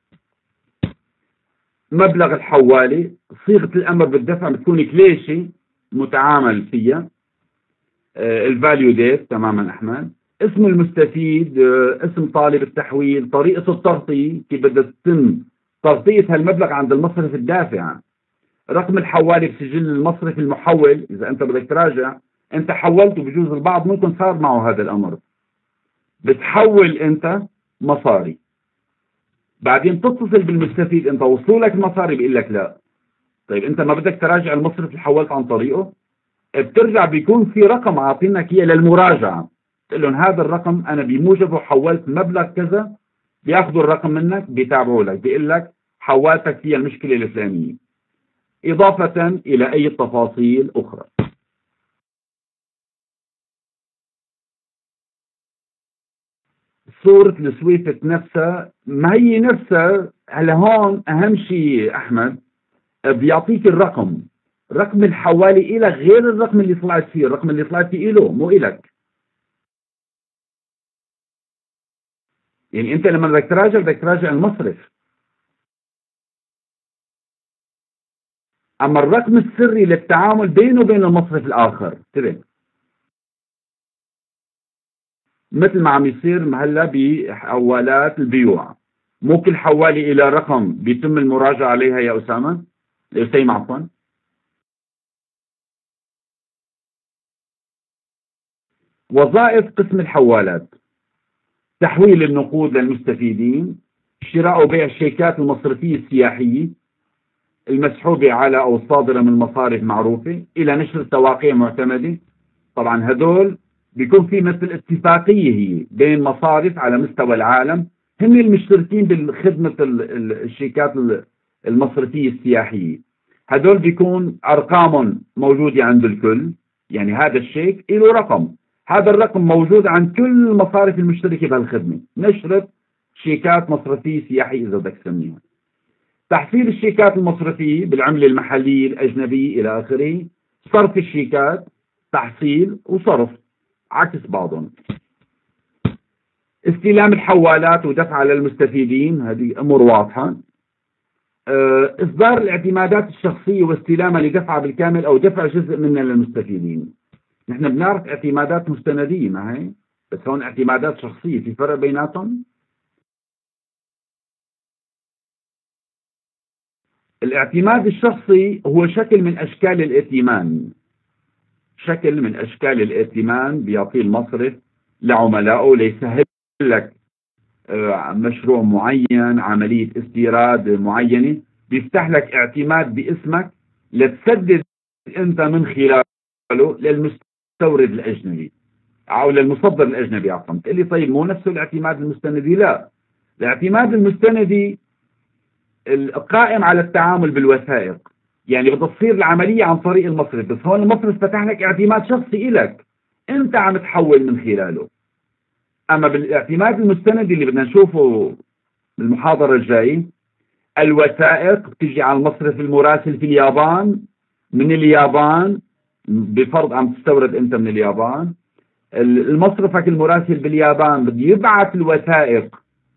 مبلغ الحوالة، صيغة الأمر بالدفع بتكون كليشة متعامل فيها، آه الفاليو ديت تماما أحمد، اسم المستفيد، آه اسم طالب التحويل، طريقة التغطية كيف بدها تتم تغطية هالمبلغ عند المصرف الدافع، رقم الحوالة بسجل المصرف المحول إذا أنت بدك تراجع أنت حولت، وبجوز البعض منكم صار معه هذا الأمر، بتحول أنت مصاري بعدين تتصل بالمستفيد أنت وصلوا لك المصاري بيقول لك لا. طيب أنت ما بدك تراجع المصرف اللي حولت عن طريقه؟ بترجع بيكون في رقم عاطينك إياه للمراجعة، تقول لهم هذا الرقم أنا بموجبه حولت مبلغ كذا، بياخذوا الرقم منك بيتابعوا لك بيقول لك حوالتك فيها المشكلة الفلانية، إضافة إلى أي تفاصيل أخرى. صورة السويفت نفسها ما هي نفسها. هلا هون أهم شيء أحمد بيعطيك الرقم، رقم الحوالي إلك غير الرقم اللي طلعت فيه، الرقم اللي طلعت فيه إله مو إلك. يعني أنت لما بدك تراجع بدك تراجع المصرف، أما الرقم السري للتعامل بينه وبين المصرف الآخر تبع، مثل ما عم يصير هلا بحوالات البيوع، مو كل حوالي إلى رقم بيتم المراجعة عليها يا أسامة، أسيم عفوا. وظائف قسم الحوالات: تحويل النقود للمستفيدين، شراء وبيع الشيكات المصرفية السياحية المسحوبة على أو الصادرة من مصارف معروفة، إلى نشر توقيع معتمدة. طبعا هدول بيكون في مثل اتفاقية هي بين مصارف على مستوى العالم هم المشتركين بالخدمة الشيكات المصرفية السياحية. هدول بيكون أرقامهم موجودة عند الكل، يعني هذا الشيك له رقم، هذا الرقم موجود عند كل المصارف المشتركة بهالخدمة، نشرة شيكات مصرفية سياحية إذا بدك تسميها. تحصيل الشيكات المصرفية بالعملة المحلية الأجنبية إلى آخره، صرف الشيكات، تحصيل وصرف عكس بعضهم، استلام الحوالات ودفعها للمستفيدين، هذه أمور واضحة. إصدار الاعتمادات الشخصية واستلامها لدفعها بالكامل أو دفع جزء منها للمستفيدين. نحن بنعرف اعتمادات مستندية ما هي، بس هون اعتمادات شخصية، في فرق بيناتهم. الاعتماد الشخصي هو شكل من أشكال الائتمان، شكل من أشكال الائتمان بيعطيه المصرف لعملائه ليسهل لك مشروع معين، عملية استيراد معينة، بيفتح لك اعتماد باسمك لتسدد انت من خلاله للمستورد الأجنبي أو للمصدر الأجنبي. عفوا تقول لي طيب مو نفسه الاعتماد المستندي؟ لا، الاعتماد المستندي القائم على التعامل بالوثائق، يعني بدها تصير العملية عن طريق المصرف، بس هون المصرف فتح لك اعتماد شخصي إلك أنت عم تحول من خلاله. أما بالاعتماد المستندي اللي بدنا نشوفه بالمحاضرة الجاي، الوثائق بتجي على المصرف المراسل في اليابان، من اليابان بفرض عم تستورد أنت من اليابان، المصرفك المراسل باليابان بده يبعث الوثائق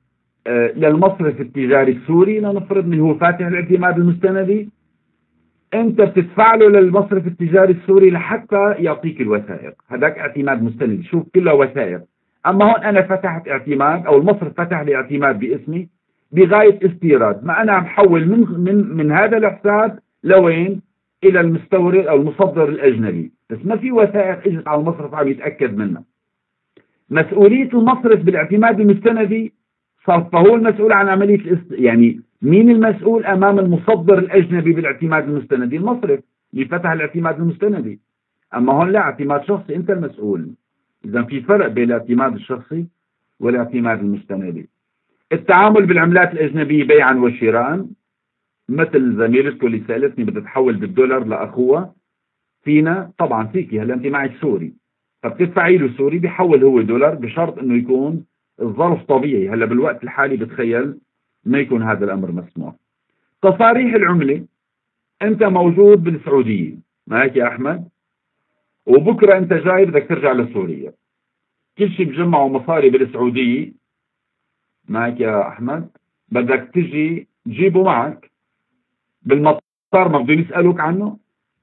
للمصرف التجاري السوري، لنفرض انه هو فاتح الاعتماد المستندي، انت بتدفع له للمصرف التجاري السوري لحتى يعطيك الوثائق. هذاك اعتماد مستندي، شوف كلها وثائق. اما هون انا فتحت اعتماد او المصرف فتح لي اعتماد باسمي بغايه استيراد، ما انا محول من من من هذا الحساب لوين؟ الى المستورد او المصدر الاجنبي، بس ما في وثائق اجت على المصرف عم يتاكد منها. مسؤوليه المصرف بالاعتماد المستندي صار فهو المسؤول عن عملية الاست... يعني مين المسؤول أمام المصدر الأجنبي بالاعتماد المستندي؟ المصرف اللي فتح الاعتماد المستندي. أما هون لا، اعتماد شخصي أنت المسؤول. إذا في فرق بين الاعتماد الشخصي والاعتماد المستندي. التعامل بالعملات الأجنبية بيعا وشراء، مثل زميلتكم اللي سألتني بدها تحول بالدولار لأخوها، فينا طبعا فيكي، هلا أنت معك سوري فبتدفعي له سوري بيحول هو دولار، بشرط انه يكون الظرف طبيعي. هلا بالوقت الحالي بتخيل ما يكون هذا الامر مسموح. تصاريح العملة، انت موجود بالسعودية، ما هيك يا احمد؟ وبكرة انت جاي بدك ترجع لسوريا، كل شيء بجمعوا مصاري بالسعودية، ما هيك يا احمد؟ بدك تجي تجيبه معك بالمطار، ما بدهم يسألوك عنه؟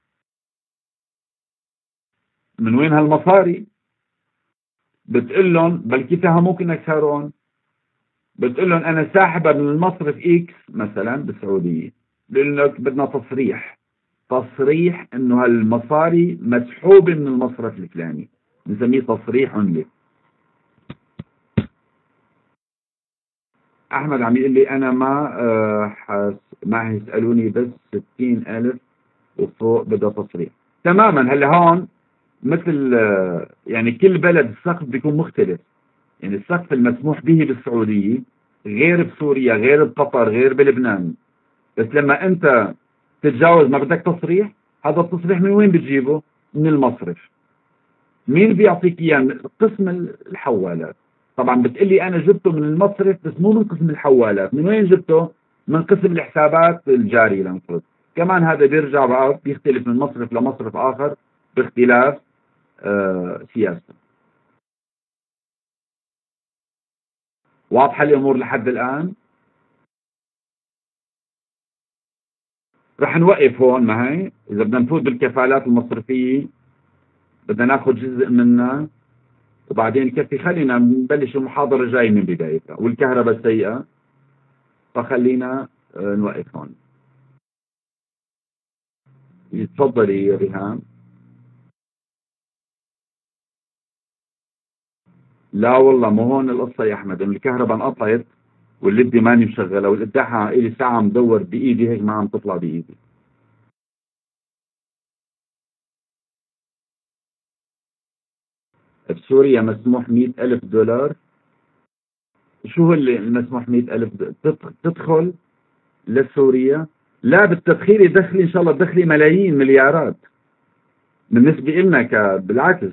من وين هالمصاري؟ بتقول لهم بلكي فهموك انك سارقون، بتقول لهم انا ساحبه من المصرف اكس مثلا بالسعوديه، بيقول لك بدنا تصريح، تصريح انه هالمصاري مسحوبه من المصرف الفلاني، بنسميه تصريح عمله. احمد عم يقول لي انا ما آه حس ما هيسالوني بس ستين الف وفوق بدها تصريح. تماما. هلا هون مثل آه يعني كل بلد السقف بيكون مختلف، يعني السقف المسموح به بالسعودية غير بسوريا، غير بقطر، غير بلبنان. بس لما انت تتجاوز ما بدك تصريح، هذا التصريح من وين بتجيبه؟ من المصرف. مين بيعطيك اياه؟ قسم الحوالات. طبعا بتقلي انا جبته من المصرف، بس مو من قسم الحوالات. من وين جبته؟ من قسم الحسابات الجارية لنفرض. كمان هذا بيرجع بقى بيختلف من مصرف لمصرف اخر باختلاف آه سياسته. واضحة الأمور لحد الآن؟ رح نوقف هون. ما هي إذا بدنا نفوت بالكفالات المصرفية بدنا ناخذ جزء منها وبعدين كفي، خلينا نبلش المحاضرة الجاية من بدايتها. والكهرباء السيئة فخلينا نوقف هون. تفضلي يا ريهام. لا والله مو هون القصة يا أحمد، الكهرباء انقطعت واللدي ماني مشغلة، والقداحة إلي ساعة مدور بإيدي هيك ما عم تطلع بإيدي. بسوريا مسموح مئة ألف دولار. شو هو اللي المسموح مئة ألف تدخل لسوريا؟ لا، بالتدخيل يدخلي إن شاء الله تدخلي ملايين مليارات بالنسبة لنا، بالعكس.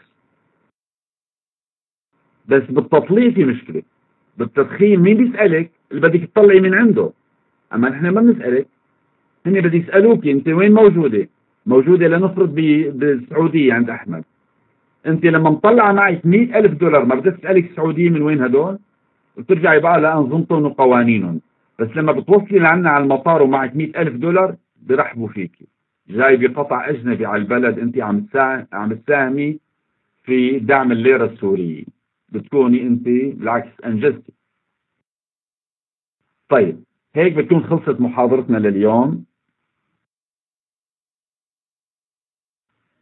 بس بالتطليع في مشكلة. بالتدخين مين بيسألك؟ اللي بدك تطلعي من عنده. أما نحن ما بنسألك، هن بدي يسألوك أنت وين موجودة. موجودة لنفرض بالسعودية عند أحمد. أنت لما مطلعة معك مئة ألف دولار ما بدك تسألك السعودية من وين هدول، وترجعي بقى لأنظمتهم وقوانينهم. بس لما بتوصلي لعنا على المطار ومعك مئة ألف دولار برحبوا فيك، جاي بقطع أجنبي على البلد، أنت عم تساهم عم تساهمي في دعم الليرة السورية، بتكوني أنت بالعكس أنجزتي. طيب هيك بتكون خلصت محاضرتنا لليوم.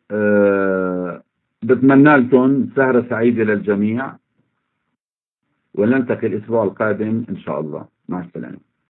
أه بتمنى لكم سهرة سعيدة للجميع، ونلتقي الأسبوع القادم إن شاء الله. مع السلامة.